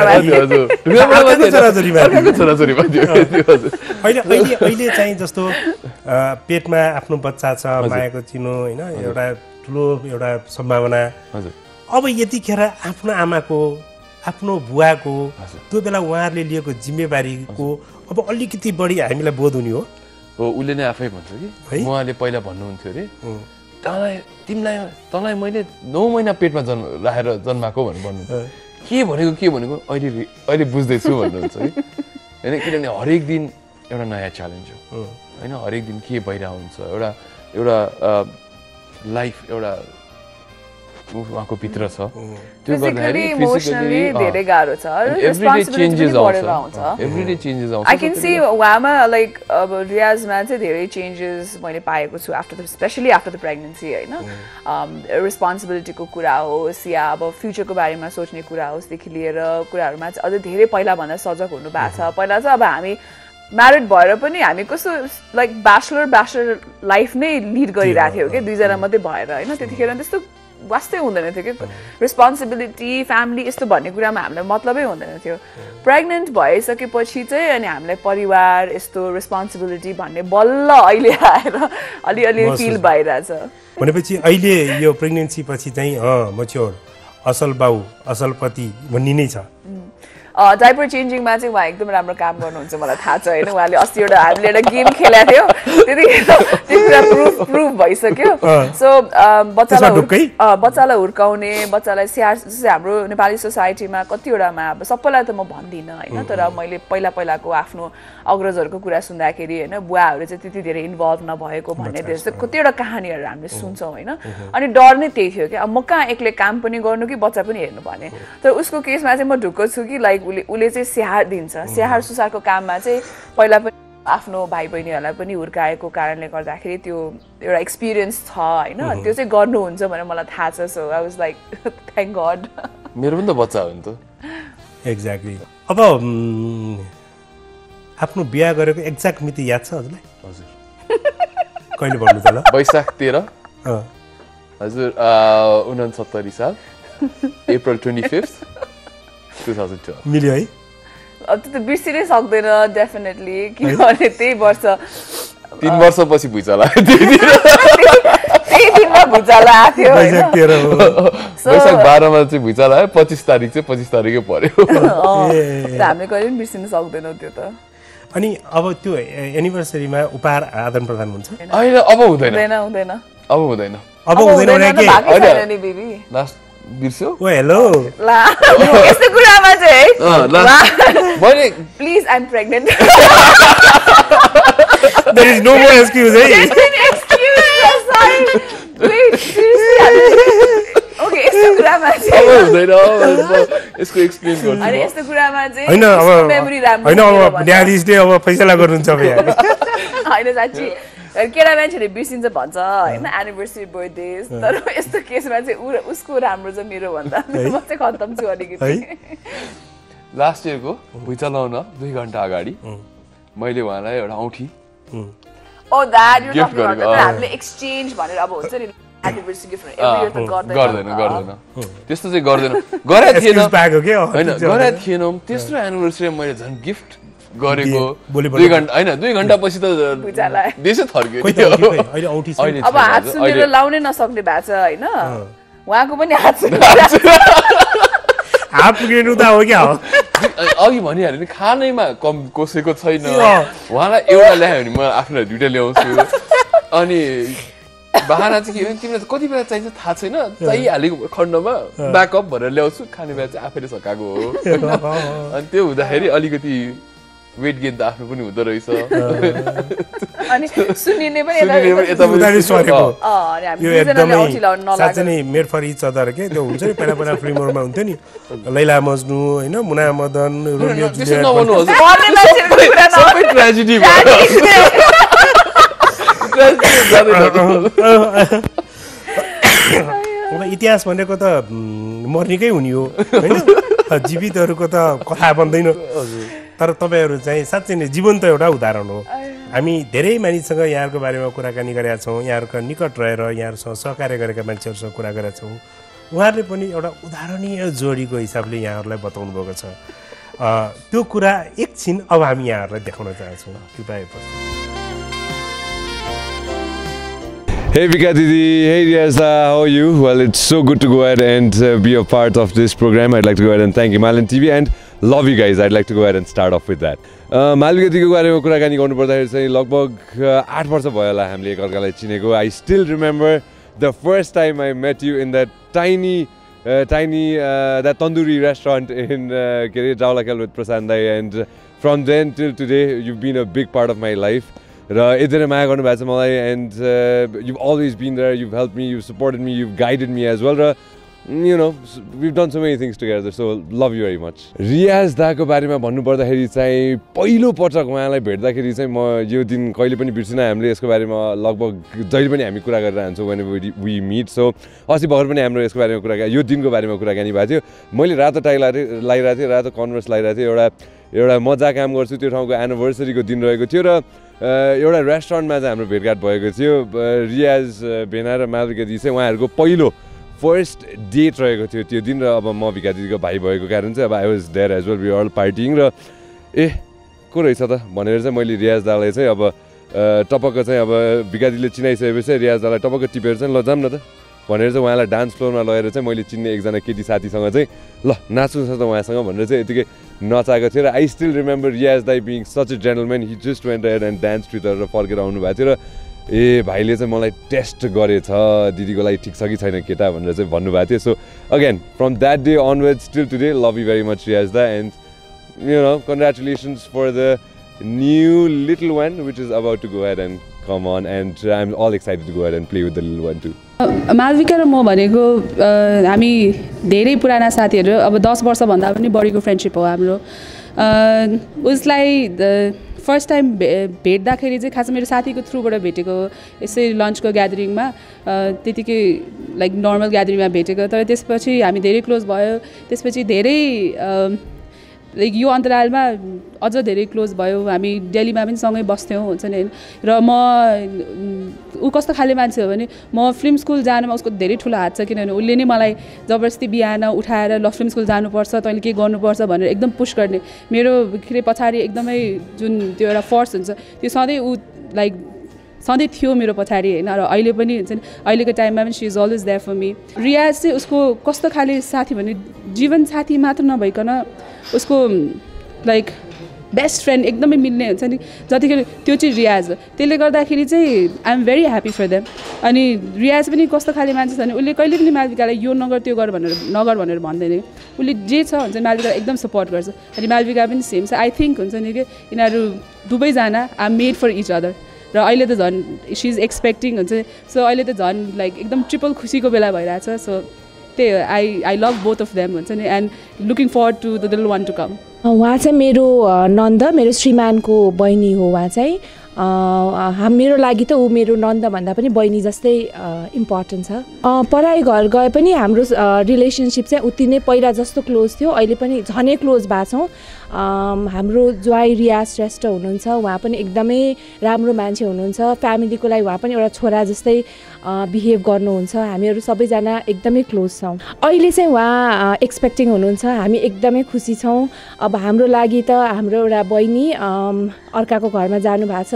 छोराछोरीमाथि। अहिले अहिले अहिले चाहिँ जस्तो पेटमा आफ्नो बच्चा छ मायाको चिनो होइन एउटा ठुलो एउटा सम्भावना। अब यतिखेर आफ्नो आमाको आफ्नो बुवाको त्यो बेला उहाँहरूले लिएको जिम्मेवारीको अब अलिकति बढी हामीलाई बोध हुने हो। हो उसले नै आफै भन्छ कि उहाँले पहिला भन्नुहुन्थ्यो अरे तँलाई तिमीलाई तँलाई मैले नौ महिना पेटमा जन्म राखेर जन्माएको भनेर भन्नु के भनेको के भनेको अहिले अहिले बुझ्दैछु भन्नुहुन्छ कि होइन। किनभने हरेक दिन एउटा नयाँ च्यालेन्ज हो होइन हरेक दिन के भइरहेको हुन्छ एउटा एउटा लाइफ एउटा उहाँको भित्र छ त्यो गर्दाखेरि फिजिकली धेरै गाह्रो छ रेस्पोन्सिबिलिटी बढेर आउँछ एभ्रीडे चेन्जेस आउँछ। आई क्यान सी उहाँमा लाइक अब रियाजमा चाहिँ धेरै चेन्जेस मैले पाएको छु after the specially after the pregnancy होइन रेस्पोन्सिबिलिटीको कुरा होस् या अब फ्युचरको बारेमा सोच्ने कुरा होस्देखि लिएर कुराहरूमा चाहिँ अझै धेरै पहिलाभन्दा सजग हुनु भएको छ। पहिला चाहिँ अब हामी म्यारिड भएर पनि हामी कस्तो लाइक ब्याचलर ब्याचलर लाइफ नै लिड गरिरहेको थियौँ कि दुईजना मात्रै भएर होइन त्यतिखेर त्यस्तो वास्तै हुँदैन थियो कि रेस्पोन्सिबिलिटी फ्यामिली यस्तो भन्ने कुरामा हामीलाई मतलबै हुँदैन थियो। प्रेग्नेन्ट भइसकेपछि चाहिँ अनि हामीलाई परिवार यस्तो रेस्पोन्सिबिलिटी भन्ने बल्ल अहिले आएर अलिअलि फिल भइरहेछ। भनेपछि अहिले यो प्रेग्नेन्सी पछि चाहिँ अँ मच्योर असल बाउ असल पति भन्ने नै छ। डाइपर चेन्जिङमा चाहिँ उहाँ एकदम राम्रो काम गर्नुहुन्छ मलाई थाहा छ होइन। उहाँले अस्ति एउटा हामीले एउटा गेम खेलेको थियो त्यतिखेर त्यो कुरा प्रुफ प्रुफ भइसक्यो। सो बच्चालाई बच्चालाई हुर्काउने बच्चालाई स्याहार जस्तै हाम्रो नेपाली सोसाइटीमा कतिवटामा अब सबैलाई त म भन्दिनँ होइन तर मैले पहिला पहिलाको आफ्नो अग्रजहरूको कुरा सुन्दाखेरि होइन बुवाहरू चाहिँ त्यति धेरै इन्भल्भ नभएको भन्ने त्यस्तो कतिवटा कहानीहरू हामीले सुन्छौँ होइन। अनि डर नै त्यही थियो कि अब म कहाँ एक्लै काम पनि गर्नु कि बच्चा पनि हेर्नु भन्ने। तर उसको केसमा चाहिँ म ढुक्क छु कि लाइक उसले उसले चाहिँ स्याहार दिन्छ स्याहार सुसारको काममा चाहिँ पहिला पनि आफ्नो भाइ बहिनीहरूलाई पनि हुर्काएको कारणले गर्दाखेरि त्यो एउटा एक्सपिरियन्स छ होइन त्यो चाहिँ गर्नुहुन्छ भनेर मलाई थाहा छ। So I was like thank God मेरो पनि त बच्चा हो नि त। एक्ज्याक्टली। अब आफ्नो बिहा गरेको एक्ज्याक्ट मिति याद छ हजुरलाई? हजुर कहिले भन्नु त ल? वैशाख तेह्र हजुर उनसत्तरी साल April twenty fifth two thousand twelve मिल्यो है? अब त्यो त बिर्सिनै सक्दैन डेफिनेटली किनभने त्यही वर्ष तीन वर्षपछि भुइँचालो आयो त्यही दिनमा भुइँचालो आएको थियो वैशाख बाह्रमा चाहिँ भुइँचालो आयो पच्चिस तारिक चाहिँ पच्चिस तारिकै पर्यो। हामीले कहिले पनि बिर्सिन सक्दैनौँ त्यो त। अनि अब त्यो एनिभर्सरीमा उपहार आदान प्रदान हुन्छ? होइन अब हुँदैन हुँदैन अब हुँदैन अब हुँदैन लास्ट बिर्स्यो ओ हेलो ला यस्तो कुरामा चाहिँ मैले please I am pregnant there is no more excuse है एक्सक्यूज सरी वेट ओके यस्तो कुरामा चाहिँ हुँदैन यसको एक्सप्लेन गर्छु अनि यस्तो कुरामा चाहिँ हैन अब मेमोरी राम्रो हैन अब न्यायाधीशले अब फैसला गर्नुहुन्छ अब यहाँ हैन साच्चै केटा मान्छेले बिर्सिन्छ भन्छ होइन एनिभर्सरी बर्थडे तर यस्तो केसमा चाहिँ उसको राम्रो छ मेरो भन्दा म चाहिँ खत्तम छु अलिकति। लास्ट इयरको भुइँचालो आउन दुई घन्टा अगाडि मैले उहाँलाई एउटा औँठी oh that you talking about हामीले एक्सचेन्ज भनेर अब हुन्छ नि एनिभर्सरी गिफ्ट एभ्री इयर त गर्दैन गर्दैन गर्दैन त्यस्तो चाहिँ गर्दैन गरेको थिएन हैन गरेको थिएनौँ तेस्रो एनिभर्सरी मैले झन् गिफ्ट गरेको दुई घन्टा होइन दुई घन्टा पछि त देशै थर्क्यो। अब हात सुनेर लाउनै नसक्ने भएको छ होइन उहाँको पनि हात हात पुग्ने उता हो क्या हो अघि भनिहाल्यो नि खानैमा कम कसैको छैन उहाँलाई एउटा ल्यायो भने म आफ्नो दुइटा ल्याउँछु अनि बहाना चाहिँ के हो तिमीलाई कति बेला चाहिन्छ थाहा छैन चाहिहालेको खण्डमा ब्याकअप भनेर ल्याउँछु खाने बेला चाहिँ आफैले सकाएको हो अनि त्यो हुँदाखेरि अलिकति वेट गेन त आफ्नो पनि हुँदो रहेछ अनि सुनिने पनि यो एकदमै साँच्चै नै मेड फर इच अदर के त्यो हुन्छ नि पहिला पहिला फिल्महरूमा हुन्थ्यो नि लैला मज्नु होइन मुना मदन रोमियो जुलियट इतिहास भनेको त मर्नेकै हुने हो होइन जीवितहरूको त कथा बन्दैन तर तपाईँहरू चाहिँ साँच्चै नै जीवन्त एउटा उदाहरण हो हामी धेरै मानिससँग यहाँहरूको बारेमा कुराकानी गरेका छौँ यहाँहरूका निकट रहेर यहाँहरूसँग सहकार्य गरेका मान्छेहरूसँग कुरा गरेका छौँ उहाँहरूले पनि एउटा उदाहरणीय जोडीको हिसाबले यहाँहरूलाई बताउनु भएको छ त्यो कुरा एकछिन अब हामी यहाँहरूलाई देखाउन चाहन्छौँ कृपया Hey Vika Didi, hey Riyaj, how are you? Well, it's so good to go ahead and uh, be a part of this program. I'd like to go ahead and thank Himalayan T V and love you guys. I'd like to go ahead and start off with that. Uh, Malvika Didi ko barema kurakani garnu parदाखेरि चाहिँ लगभग आठ वर्ष भयो होला हामीले एकअर्कालाई चिनेको. I still remember the first time I met you in that tiny uh, tiny uh, that tandoori restaurant in uh, Jaulakhel with Prasad Dai, and from then till today you've been a big part of my life. र यतिले माया गर्नु भएको छ मलाई and uh, you've always been there, you've helped me, you've supported me, you've guided me as well. र you know, we've done so many things together, so love you very much. रियाज दाको बारेमा भन्नु पर्दाखेरि चाहिँ पहिलो पटक उहाँलाई भेट्दाखेरि चाहिँ म यो दिन कहिले पनि बिर्सिनँ. हामीले यसको बारेमा लगभग जहिले पनि हामी कुरा गरिरहन्छौँ when we meet. so अस्ति भर्खर पनि हाम्रो यसको बारेमा कुरा यो दिनको बारेमा कुराकानी भएको थियो. मैले रातो टाई लगाइरहेको थिएँ, रातो कन्भर्स लगाइरहेको थिएँ. एउटा एउटा मजा काम गर्छु, त्यो ठाउँको एनिभर्सरीको दिन रहेको थियो र एउटा रेस्टुरेन्टमा चाहिँ हाम्रो भेटघाट भएको थियो. रियाज भेना र मालविका दिदी चाहिँ उहाँहरूको पहिलो फर्स्ट डेट रहेको थियो त्यो दिन. र अब म भिका दिदीको भाइ भएको कारण चाहिँ अब I was there as well, we all parting. र ए को रहेछ त भनेर चाहिँ मैले रियाज दालाई चाहिँ अब टपक्क चाहिँ अब भिका दिदीले चिनाइसकेपछि रियाज दालाई टपक्क टिपेर चाहिँ ल जाऊँ न त भनेर चाहिँ उहाँलाई डान्स फ्लोरमा लगेर चाहिँ मैले चिन्ने एकजना केटी साथीसँग चाहिँ ल नाच्नु छ त उहाँसँग भनेर चाहिँ यतिकै नचाएको थियो. र आई स्टिल रिमेम्बर रियाज दाई being such a gentleman. He just went ahead and dance with her र फर्केर आउनु भएको थियो. र ए भाइले चाहिँ मलाई टेस्ट गरेछ दिदीको लागि ठिक छ कि छैन केटा भनेर चाहिँ भन्नुभएको थियो. So again from that day onwards till today love you very much Riyaz दा, and you know congratulations for the new little one which is about to go ahead and come on, and I am all excited to go ahead and play with the little one too. Malavika र म भनेको हामी धेरै पुराना साथीहरू, अब दस वर्षभन्दा पनि बढीको फ्रेन्डसिप हो हाम्रो. उसलाई फर्स्ट टाइम भे भेट्दाखेरि चाहिँ खास मेरो साथीको थ्रुबाट भेटेको हो, यसै लन्चको ग्यादरिङमा, त्यतिकै लाइक नर्मल ग्यादरिङमा भेटेको. तर त्यसपछि हामी धेरै क्लोज भयो. त्यसपछि धेरै लाइक यो अन्तरालमा अझ धेरै क्लोज भयो. हामी दिल्लीमा पनि सँगै बस्थ्यौँ हुन्छ नि होइन. र म ऊ कस्तो खाले मान्छे हो भने म फिल्म स्कुल जानुमा उसको धेरै ठुलो हात छ, किनभने उसले नै मलाई जबरजस्ती बिहान उठाएर ल फिल्म स्कुल जानुपर्छ, तैँले के गर्नुपर्छ भनेर एकदम पुस गर्ने. मेरो के अरे पछाडि एकदमै जुन त्यो एउटा फोर्स हुन्छ त्यो सधैँ ऊ लाइक सधैँ थियो मेरो पछाडि होइन. र अहिले पनि हुन्छ नि अहिलेको टाइममा पनि she is always there for me. Riyaz चाहिँ उसको कस्तो खाले साथी भने जीवन साथी मात्र नभइकन उसको लाइक बेस्ट फ्रेन्ड एकदमै मिल्ने हुन्छ नि जतिखेर त्यो चाहिँ रियाज हो. त्यसले गर्दाखेरि चाहिँ I am very happy for them. अनि रियाज पनि कस्तो खाले मान्छे छ भने उसले कहिले पनि मालविकालाई यो नगर त्यो गर भनेर नगर भनेर भन्दैन. उसले जे छ हुन्छ मालविकालाई एकदम सपोर्ट गर्छ. अनि मालविका पनि सेम छ. आई थिङ्क हुन्छ नि कि यिनीहरू दुवैजना are made for each other. र अहिले त झन् सी इज एक्सपेक्टिङ हुन्छ. सो अहिले त झन् लाइक एकदम ट्रिपल खुसीको बेला भइरहेछ. सो त्यही हो, I I love both of them हुन्छ नि, and looking forward to the little one to come. उहाँ चाहिँ मेरो नन्द, मेरो श्रीमानको बहिनी हो. उहाँ चाहिँ हाम मेरो लागि त ऊ मेरो नन्दभन्दा पनि बहिनी जस्तै इम्पोर्टेन्ट छ. पढाइ घर गए पनि हाम्रो रिलेसनसिप चाहिँ उति नै पहिला जस्तो क्लोज थियो, अहिले पनि झनै क्लोज भएको छौँ. हाम्रो ज्वाइँ रियाज श्रेष्ठ हुनुहुन्छ, उहाँ पनि एकदमै राम्रो मान्छे हुनुहुन्छ. फ्यामिलीको लागि उहाँ पनि एउटा छोरा जस्तै बिहेभ गर्नुहुन्छ. हामीहरू सबैजना एकदमै क्लोज छौँ. अहिले चाहिँ उहाँ एक्सपेक्टिङ हुनुहुन्छ, हामी एकदमै खुसी छौँ. अब हाम्रो लागि त हाम्रो एउटा बहिनी अर्काको घरमा जानुभएको छ,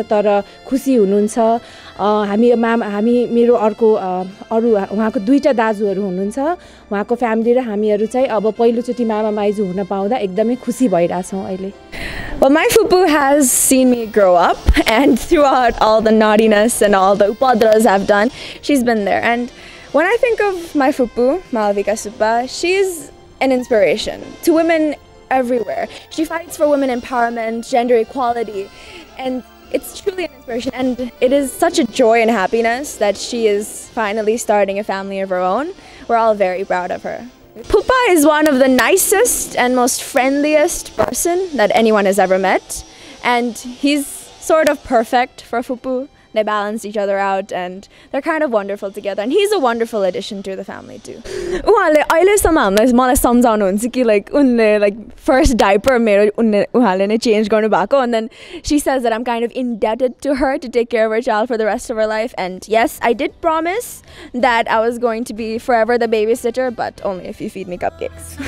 तर खुसी हुनुहुन्छ। हामी मामा हामी मेरो अर्को अरू उहाँको दुईवटा दाजुहरू हुनुहुन्छ, उहाँको फ्यामिली र हामीहरू चाहिँ अब पहिलोचोटि मामा माइजू हुन पाउँदा एकदमै खुसी भइरहेछौँ अहिले। Well, my fupu has seen me grow up, and throughout all the naughtiness and all the upadras I've done, she's been there. And when I think of my fupu, Malvika Subba, she is an inspiration to women everywhere. She fights for women empowerment, gender equality, and it's truly an inspiration. And it is such a joy and happiness that she is finally starting a family of her own. We're all very proud of her. Pupa is one of the nicest and most friendliest person that anyone has ever met, and he's sort of perfect for Fupu. They balance each other out and they're kind of wonderful together, and he's a wonderful addition to the family too. उहाँले अहिलेसम्म हामीलाई मलाई सम्झाउनुहुन्छ कि like उनले like first diaper मेरो उनले उहाँले नै change गर्नु भएको, and then she says that I'm kind of indebted to her to take care of her child for the rest of her life. And yes, I did promise that I was going to be forever the babysitter, but only if you feed me cupcakes.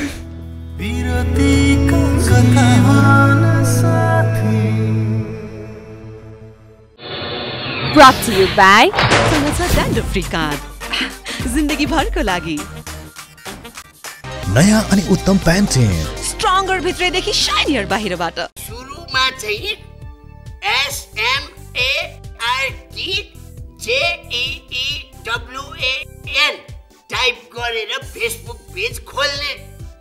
Brought to you by Dandruff Free Card. जिंदगी भर को लागि नयाँ अनि उत्तम प्यान्टेन stronger भित्रैदेखि shinier बाहिरबाट सुरुमा चाहिँ S M A R T J E E W A N type गरेर फेसबुक पेज खोल्ने,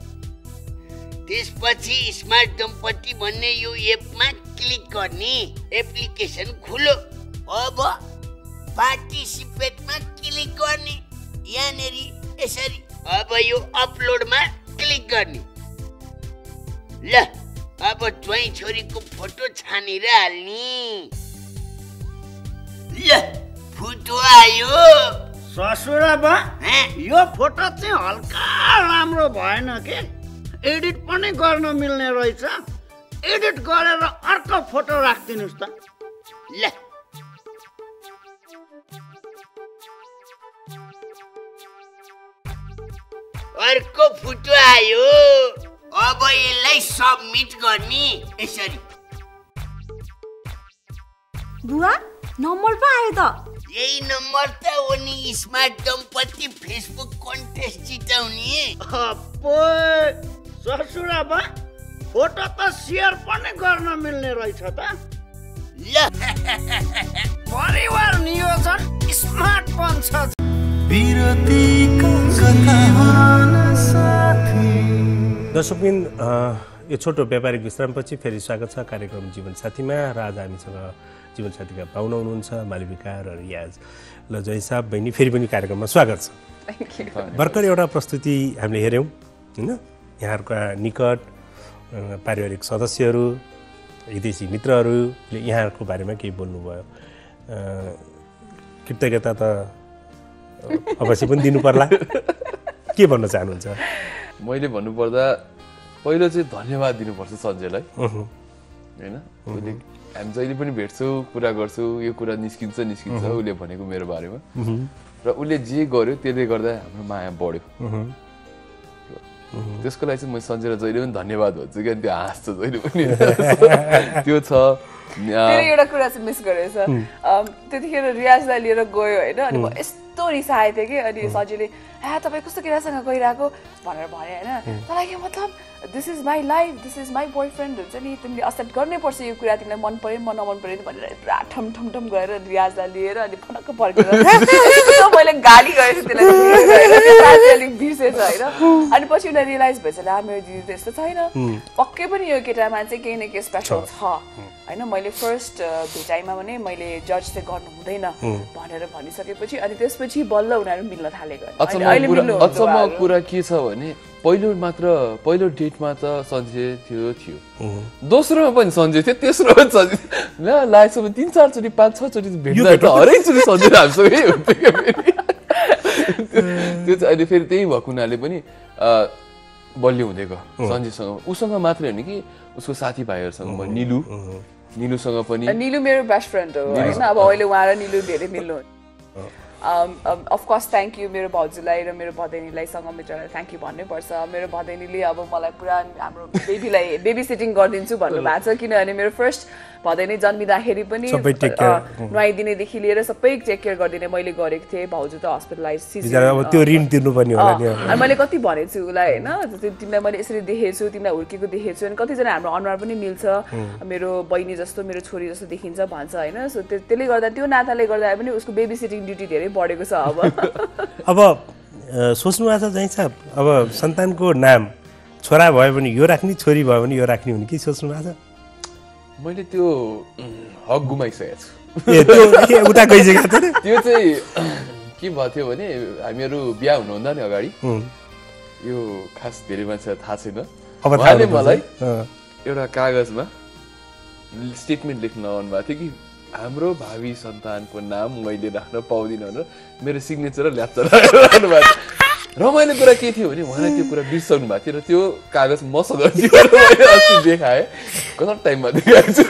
त्यसपछि स्मार्ट दम्पति भन्ने यो एपमा क्लिक गर्ने, एप्लिकेसन खुलो, अब पार्टिसिपेटमा क्लिक गर्ने, यहाँनेरि यसरी अब यो अपलोडमा क्लिक गर्ने। ल अब ज्वाइँ छोरीको फोटो छानेर हाल्ने। ल फोटो आयो। ससुरा बा यो फोटो चाहिँ हल्का राम्रो भएन के, एडिट पनि गर्न मिल्ने रहेछ, एडिट गरेर अर्को फोटो राखिदिनुस् त। ल अर्को फोटो आयो, अब यसलाई सबमिट गर्ने यसरी। बुवा नम्बर पो आयो त। यही नम्बर त हो नि स्मार्ट दम्पति फेसबुक कन्टेस्ट जिताउने। अप्पो ससुरा बा फोटो त शेयर पनि गर्न मिल्ने रहेछ त। ल परिवार नियोजन स्मार्ट बन्छ। दर्शकबिन यो छोटो व्यापारिक विश्रामपछि फेरि स्वागत छ कार्यक्रम जीवन साथीमा र आज हामीसँग जीवन साथीका पाहुना हुनुहुन्छ मालविका र रियाज। ल जय साहब बहिनी फेरि पनि कार्यक्रममा स्वागत छ। भर्खर एउटा प्रस्तुति हामीले हेऱ्यौँ होइन, यहाँहरूका निकट पारिवारिक सदस्यहरू विदेशी मित्रहरूले यहाँहरूको बारेमा केही बोल्नुभयो। कृतज्ञता त अवश्य पनि दिनु पर्ला, के भन्न चाहनुहुन्छ? मैले भन्नुपर्दा पहिलो चाहिँ धन्यवाद दिनुपर्छ सञ्जयलाई होइन। उसले हामी जहिले पनि भेट्छौँ, कुरा गर्छौँ, यो कुरा निस्किन्छ निस्किन्छ उसले भनेको मेरो बारेमा, र उसले जे गर्यो त्यसले गर्दा हाम्रो माया बढ्यो। त्यसको लागि चाहिँ म सञ्जयलाई जहिले पनि धन्यवाद भन्छु क्या, त्यो हाँस्छ जहिले पनि त्यो छ। मेरो एउटा कुरा चाहिँ मिस गरेछ, त्यतिखेर रियाजलाई लिएर गयो होइन, अनि म यस्तो रिसाएको थिएँ कि, अनि सजिलै ए तपाईँ कस्तो केटासँग गइरहेको भनेर भने होइन, तर के मतलब this is my life, this is my boyfriend हुन्छ नि, तिमीले एक्सेप्ट गर्नै पर्छ यो कुरा, तिमीलाई मन पऱ्यो म नमन पऱ्यो भनेर पुरा ठम ठम ठम गरेर रियाजलाई लिएर अनि फनक्क फर्केर मैले गाली गरेको थिएँ त्यसलाई, अलिक बिर्सेछ होइन। अनि पछि उसलाई रियलाइज भएछ ला मेरो दिदी त्यस्तो छैन, पक्कै पनि यो केटामा चाहिँ केही न केही स्पेसल छ होइन। मैले फर्स्ट भेटाइमा भने मैले जज चाहिँ गर्नु हुँदैन भनेर भनिसकेपछि अनि त्यसपछि बल्ल उनीहरू मिल्न थालेको। अचम्म कुरा के छ भने पहिलो मात्र पहिलो डेटमा त सञ्जय थियो थियो दोस्रोमा पनि सञ्जय थियो, तेस्रोमा पनि सञ्जय ल लागेको भने तिन चारचोटि पाँच छचोटि भेट्दा त हरेकचोटि सञ्जय हामीसँगै हुन्थ्यो क्या फेरि। त्यो चाहिँ अहिले फेरि त्यही भएको हुनाले पनि बलियो हुँदै गयो सञ्जयसँग। उसँग मात्रै होइन कि उसको साथीभाइहरूसँग म निलु निलुसँग पनि, निलु मेरो बेस्ट फ्रेन्ड हो होइन। अब अहिले उहाँ र निलु धेरै मिल्नु। अफकोर्स थ्याङ्क यू मेरो भाउजूलाई र मेरो भदैनीलाई, सङ्गमित्रलाई थ्याङ्क यू भन्नैपर्छ। मेरो भदैनीले अब मलाई पुरा हाम्रो बेबीलाई बेबी सिटिङ गरिदिन्छु भन्नुभएको छ, किनभने मेरो फर्स्ट भदै नै जन्मिँदाखेरि पनि नुहाइदिनेदेखि लिएर सबै टेक केयर गरिदिने मैले गरेको थिएँ भाउजू त हस्पिटलाइज अब त्यो ऋण तिर्नु पर्ने होला नि अनि मैले कति भनेको छु उसलाई होइन तिमीलाई मैले यसरी देखेको छु तिमीलाई हुर्केको देखेको छु अनि कतिजना हाम्रो अनुहार पनि मिल्छ मेरो बहिनी जस्तो मेरो छोरी जस्तो देखिन्छ भन्छ होइन सो त्यसले गर्दा त्यो नाताले गर्दा पनि उसको बेबी सिटिङ ड्युटी धेरै बढेको छ अब अब सोच्नु भएको छ चाहिँ छ अब सन्तानको नाम छोरा भयो भने यो राख्ने छोरी भयो भने यो राख्ने हुने के सोच्नु भएको छ मैले त्यो हक गुमाइसकेको छु ए त्यो उता गइसकेको थियो त्यो चाहिँ के भयो थियो भने हामीहरू बिहा हुनुभन्दा नि अगाडि यो खास धेरै मान्छेलाई थाहा छैन उहाँले मलाई एउटा कागजमा स्टेटमेन्ट लेख्न आउनु भएको थियो कि हाम्रो भावी सन्तानको नाम मैले राख्न पाउँदिनँ भनेर मेरो सिग्नेचर र ल्याप्चा राख्नु भएको थियो रमाइलो कुरा के थियो भने उहाँले त्यो कुरा बिर्साउनु भएको थियो र त्यो कागज मसँग अस्ति देखाएँ कति टाइममा देखाएको छु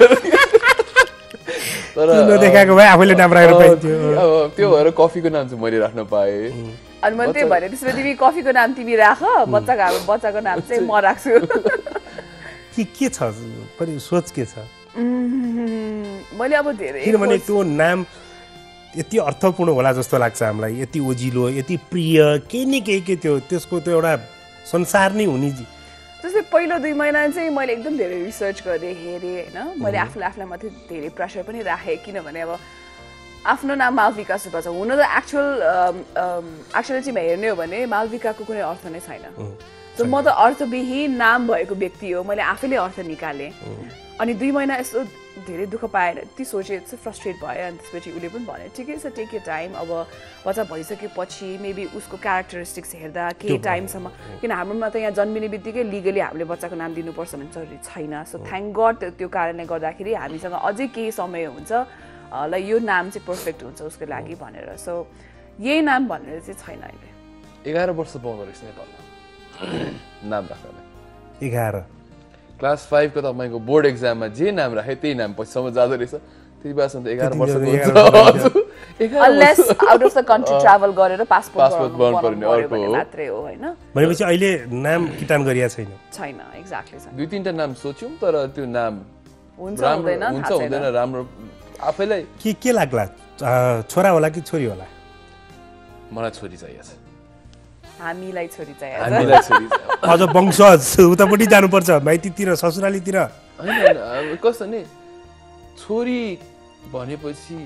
तर नदेखाएको भए आफैले नाम राख्न पाइन्थ्यो अब त्यो भएर कफीको नाम चाहिँ मैले राख्न पाएँ अनि मैले त्यही भने त्यसमा तिमी कफीको नाम तिमी राख बच्चाको हाम्रो बच्चाको नाम चाहिँ म राख्छु के के छ पनि सोच के छ मैले अब धेरै किनभने त्यो नाम यति अर्थपूर्ण होला जस्तो लाग्छ हामीलाई यति ओजिलो यति प्रिय केही न केही के त्यो त्यसको त्यो एउटा संसार नै हुने जस्तै पहिलो दुई महिना चाहिँ मैले एकदम धेरै रिसर्च गरेँ हेरेँ होइन मैले आफूले आफूलाई माथि धेरै प्रेसर पनि राखेँ किनभने अब आफ्नो नाम मालविका सुब्बा छ हुन त एक्चुअल एक्चुअली चाहिँ हेर्ने हो भने मालविकाको कुनै अर्थ नै छैन सो म त अर्थविहीन नाम भएको व्यक्ति हो मैले आफैले अर्थ निकालेँ अनि दुई महिना यस्तो धेरै दुःख पाएर यति सोचेँ यस्तो फ्रस्ट्रेट भयो अनि त्यसपछि उसले पनि भन्यो ठिकै छ टेक यो टाइम अब बच्चा भइसकेपछि मेबी उसको क्यारेक्टरिस्टिक्स हेर्दा केही टाइमसम्म किन हाम्रोमा त यहाँ जन्मिने बित्तिकै लिगली हामीले बच्चाको नाम दिनुपर्छ भने जरुरी छैन सो थ्याङ्क गड त्यो कारणले गर्दाखेरि हामीसँग अझै केही समय हुन्छ ल यो नाम चाहिँ पर्फेक्ट हुन्छ उसको लागि भनेर सो यही नाम भनेर चाहिँ छैन अहिले एघार वर्ष पाउँदो रहेछ नेपालमा नाम राख्नलाई एघार क्लास फाइभको तपाईँको बोर्ड एक्जाममा जे नाम राखे त्यही नाम पछिसम्म जाँदो रहेछ त्यति बेलासम्म त एघार वर्षको unless out of the country travel गरेर पासपोर्ट पासपोर्ट बनाउनु पर्ने अर्को हो मात्रै हो हैन भनेपछि अहिले नाम किटान गरिया छैन छैन एक्ज्याक्टली छैन दुई तीनटा नाम सोच्यौं तर त्यो नाम हुन्छ हुँदैन हुन्छ हुँदैन राम्रो आफैलाई के के लाग्ला छोरा होला कि छोरी होला मलाई छोरी चाहिएको छ हामीलाई छोरी चाहिएको हामीलाई छोरी अझ वंशज उतापट्टि जानुपर्छ माइतीतिर ससुरालीतिर हैन कस्तो नि छोरी भनेपछि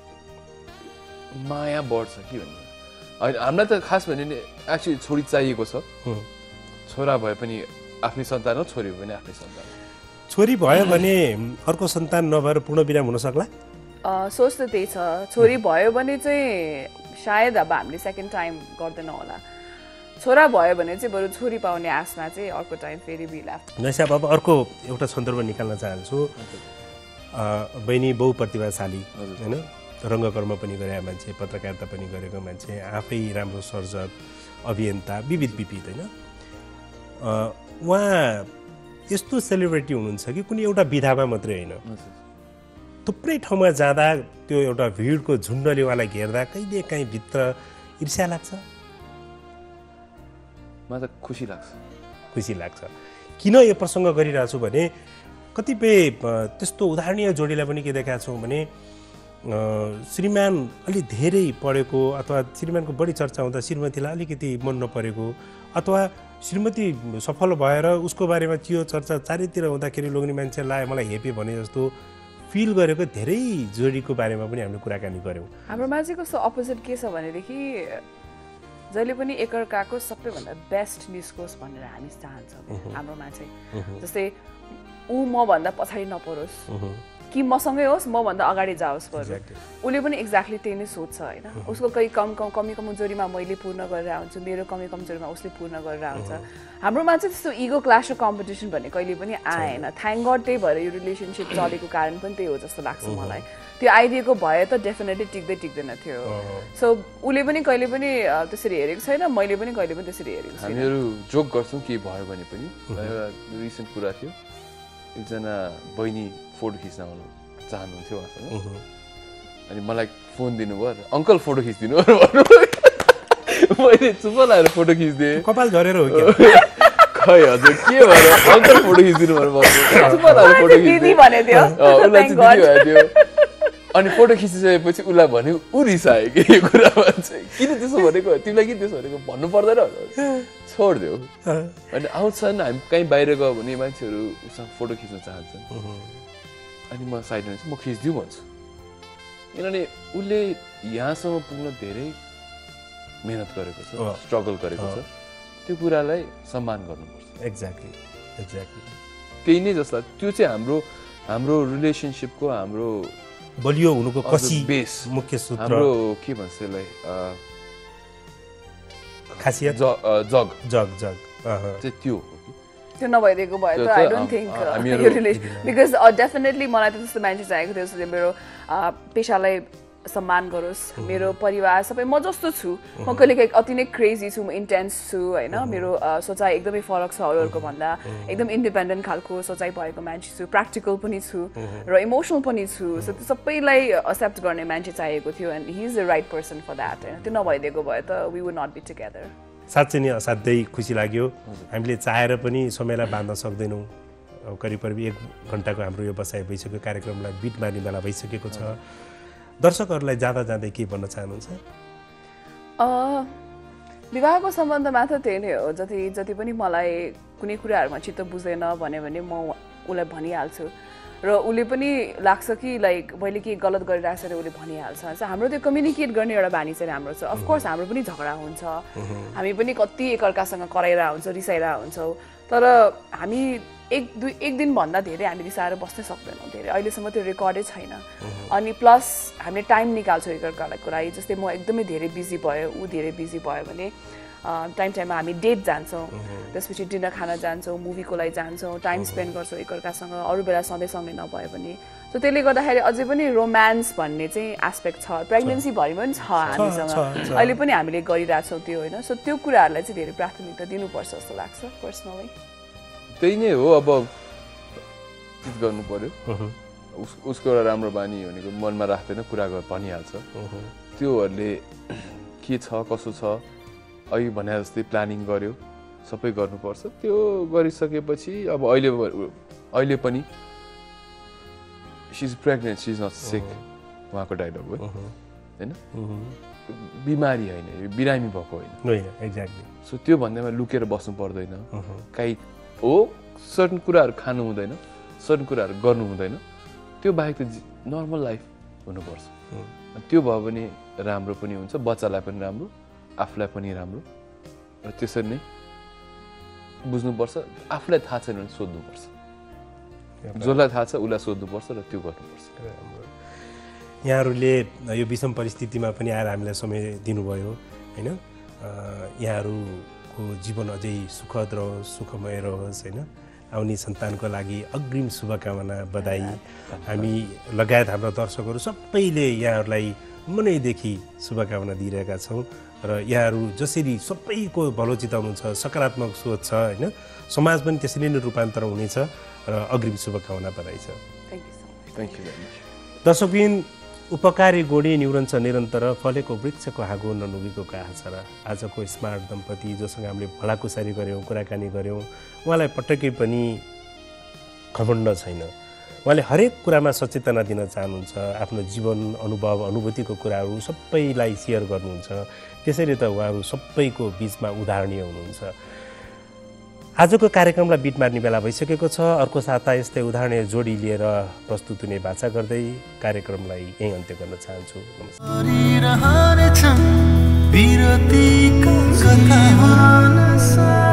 माया बढ्छ कि भन्नु हामीलाई त खास भने नि एक्चुअली छोरी चाहिएको छ छोरा भए पनि आफ्नै सन्तान हो छोरी भए पनि आफ्नै सन्तान छोरी भयो भने अर्को सन्तान नभएर पूर्ण विराम हुन सक्ला सोच त त्यही छ छोरी भयो भने चाहिँ सायद अब हामीले सेकेन्ड टाइम गर्दैन होला छोरा भयो भने चाहिँ बरु छोरी पाउने आशमा चाहिँ अर्को टाइम फेरि बिला नैसा अब अर्को एउटा सन्दर्भ निकाल्न चाहन्छु बहिनी बहु प्रतिभाशाली हैन रङ्गकर्म पनि गरेका मान्छे पत्रकारिता पनि गरेको मान्छे आफै राम्रो सर्जक अभियन्ता विविध विविध हैन उहाँ यस्तो सेलिब्रिटी हुनुहुन्छ कि कुनै एउटा विधामा मात्रै हैन थुप्रै ठाउँमा जाँदा त्यो एउटा भिडको झुन्डले उहाँलाई घेर्दा कहिले काहीँ भित्र ईर्ष्या लाग्छ मलाई त खुसी लाग्छ खुसी लाग्छ किन यो प्रसङ्ग गरिरहेको छु भने कतिपय त्यस्तो उदाहरणीय जोडीलाई पनि के देखाएको छौँ भने श्रीमान अलि धेरै पढेको अथवा श्रीमानको बढी चर्चा हुँदा श्रीमतीलाई अलिकति मन नपरेको अथवा श्रीमती सफल भएर उसको बारेमा चियो चर्चा चारैतिर हुँदाखेरि लोग्ने मान्छेलाई मलाई हेपी भने जस्तो फिल गरेको धेरै जोडीको बारेमा पनि हामीले कुराकानी गऱ्यौँ हाम्रोमा चाहिँ कस्तो अपोजिट के छ भनेदेखि जहिले पनि एकअर्काको सबैभन्दा बेस्ट निस्कोस् भनेर हामी चाहन्छौँ हाम्रोमा चाहिँ जस्तै ऊ मभन्दा पछाडि नपरोस् कि मसँगै होस् मभन्दा अगाडि जाओस् बरु उसले पनि एक्ज्याक्टली त्यही नै सोध्छ होइन उसको कहीँ कम कम कमी कमजोरीमा मैले पूर्ण गरेर आउँछु मेरो कमी कमजोरीमा उसले पूर्ण गरेर आउँछ हाम्रोमा चाहिँ त्यस्तो इगो क्लास र कम्पिटिसन भन्ने कहिले पनि आएन थ्याङ्क गड त्यही भएर यो रिलेसनसिप चलेको कारण पनि त्यही हो जस्तो लाग्छ मलाई त्यो आइदिएको भए त डेफिनेटली टिक्दै टिक्दैन थियो सो उसले पनि कहिले पनि त्यसरी हेरेको छैन मैले पनि कहिले पनि त्यसरी हेरेको छैन हामीहरू जोक गर्छौँ के भयो भने पनि एउटा रिसेन्ट कुरा थियो एकजना बहिनी फोटो खिच्न चाहनुहुन्थ्यो उहाँसँग अनि मलाई फोन दिनुभयो अङ्कल फोटो खिचिदिनु मैले चुप लाएर फोटो खिचिदिएँ कपाल झरेर हो खै हजुर के भयो अङ्कल फोटो खिचिदिनु भयो सुब्बालाई फोटो दिदी भने थियो उसलाई चाहिँ दिदी भयो अनि फोटो खिचिसकेपछि उसलाई भन्यो ऊ रिसायो कि यो कुरामा चाहिँ किन त्यसो भनेको तिमीलाई किन त्यसो भनेको भन्नु पर्दैन छोडिदेऊ अनि आउँछन् हामी कहीँ बाहिर गयो भने मान्छेहरू उसँग फोटो खिच्न चाहन्छन् अनि म साइडमा चाहिँ म खिचिदिउँ भन्छु किनभने उसले यहाँसम्म पुग्न धेरै मेहनत गरेको छ स्ट्रगल गरेको छ त्यो कुरालाई सम्मान गर्नुपर्छ एक्ज्याक्टली एक्ज्याक्टली त्यही नै जस्तो त्यो चाहिँ हाम्रो हाम्रो रिलेसनसिपको हाम्रो बलियो हुनुको कसी बेस मुख्य सूत्र हाम्रो के भन्छ त्यसलाई खासियत जग जग जग चाहिँ त्यो त्यो नभइदिएको भए त आई डोन्ट थिङ्क यो रिलेसन बिकज डेफिनेटली मलाई त त्यस्तो मान्छे चाहिएको थियो जसले मेरो पेसालाई सम्मान गरोस् मेरो परिवार सबै म जस्तो छु म कहिलेकाहीँ अति नै क्रेजी छु म इन्टेन्स छु होइन मेरो सोचाइ एकदमै फरक छ अरूहरूको भन्दा एकदम इन्डिपेन्डेन्ट खालको सोचाइ भएको मान्छे छु प्र्याक्टिकल पनि छु र इमोसनल पनि छु सो त्यो सबैलाई एक्सेप्ट गर्ने मान्छे चाहिएको थियो and he is the right person for that होइन त्यो नभइदिएको भए त we would not be together साँच्चै नै असाध्यै खुसी लाग्यो हामीले चाहेर पनि समयलाई बाँध्न सक्दैनौँ करिब करिब एक घन्टाको हाम्रो यो बसाइ भइसक्यो कार्यक्रमलाई बिट मार्ने बेला भइसकेको छ दर्शकहरूलाई जाँदा जाँदै के भन्न चाहनुहुन्छ विवाहको सम्बन्धमा त त्यही नै हो जति जति पनि मलाई कुनै कुराहरूमा चित्त बुझ्दैन भन्यो भने म उसलाई भनिहाल्छु र उसले पनि लाग्छ कि लाइक मैले के गलत गरिरहेको छ अरे उसले भनिहाल्छ हाम्रो त्यो कम्युनिकेट गर्ने एउटा बानी चाहिँ राम्रो छ अफकोर्स हाम्रो पनि झगडा हुन्छ हामी पनि कति एकअर्कासँग कराइरहेको हुन्छ रिसाइरहेको हुन्छौँ तर हामी एक दुई एक दिनभन्दा धेरै हामी रिसाएर बस्नै सक्दैनौँ धेरै अहिलेसम्म त्यो रेकर्डै छैन अनि प्लस हामीले टाइम निकाल्छौँ एकअर्काको लागि जस्तै म एकदमै धेरै बिजी भयो ऊ धेरै बिजी भयो भने टाइम टाइममा हामी डेट जान्छौँ त्यसपछि डिनर खान जान्छौँ मुभीको लागि जान्छौँ टाइम स्पेन्ड गर्छौँ एकअर्कासँग अरू बेला सधैँ सँगै नभए पनि सो त्यसले गर्दाखेरि अझै पनि रोमान्स भन्ने चाहिँ एस्पेक्ट छ प्रेग्नेन्सीभरि पनि छ हामीसँग अहिले पनि हामीले गरिरहेछौँ त्यो होइन सो त्यो कुराहरूलाई चाहिँ धेरै प्राथमिकता दिनुपर्छ जस्तो लाग्छ पर्सनली त्यही नै हो अब चिज गर्नु पर्यो उसको एउटा राम्रो बानी भनेको मनमा राख्दैन कुरा भनिहाल्छ त्योहरूले के छ कसो छ अघि भने जस्तै प्लानिङ गर्यो सबै गर्नुपर्छ त्यो गरिसकेपछि अब अहिले अहिले पनि she is pregnant she is not sick उहाँको डायलग हो होइन बिमारी होइन बिरामी भएको होइन एक्ज्याक्टली सो त्यो भन्दैमा लुकेर बस्नु पर्दैन काहीँ हो सर्टन कुराहरू खानु हुँदैन सर्टन कुराहरू गर्नु हुँदैन त्यो बाहेक त नर्मल लाइफ हुनुपर्छ त्यो भयो भने राम्रो पनि हुन्छ बच्चालाई पनि राम्रो आफूलाई पनि राम्रो र त्यसरी नै बुझ्नुपर्छ आफूलाई थाहा छैन भने सोध्नुपर्छ जसलाई थाहा छ उसलाई सोध्नुपर्छ र त्यो गर्नुपर्छ यहाँहरूले यो विषम परिस्थितिमा पनि आएर हामीलाई समय दिनुभयो होइन यहाँहरूको जीवन अझै सुखद रहोस् सुखमय रहोस् होइन आउने सन्तानको लागि अग्रिम शुभकामना बधाई हामी लगायत हाम्रा दर्शकहरू सबैले यहाँहरूलाई मनैदेखि शुभकामना दिइरहेका छौँ र यहाँहरू जसरी सबैको भलो चिताउनुहुन्छ सकारात्मक सोच छ होइन समाज पनि त्यसरी नै रूपान्तरण हुनेछ र अग्रिम शुभकामना बधाई छ थ्याङ्क यू भेरी मच दर्शकबिन उपकारी गोडी निउरन्छ निरन्तर फलेको वृक्षको हाँगो ननुगेको कहाँ छ र आजको स्मार्ट दम्पति जोसँग हामीले भलाकुसारी गऱ्यौँ कुराकानी गऱ्यौँ उहाँलाई पटक्कै पनि घमण्ड छैन उहाँले हरेक कुरामा सचेतना दिन चाहनुहुन्छ आफ्नो जीवन अनुभव अनुभूतिको कुराहरू सबैलाई सेयर गर्नुहुन्छ त्यसैले त उहाँहरू सबैको बिचमा उदाहरणीय हुनुहुन्छ आजको कार्यक्रमलाई बिट मार्ने बेला भइसकेको छ अर्को साता यस्तै उदाहरणीय जोडी लिएर प्रस्तुत हुने भाषा गर्दै कार्यक्रमलाई यही अन्त्य गर्न चाहन्छु नमस्कार।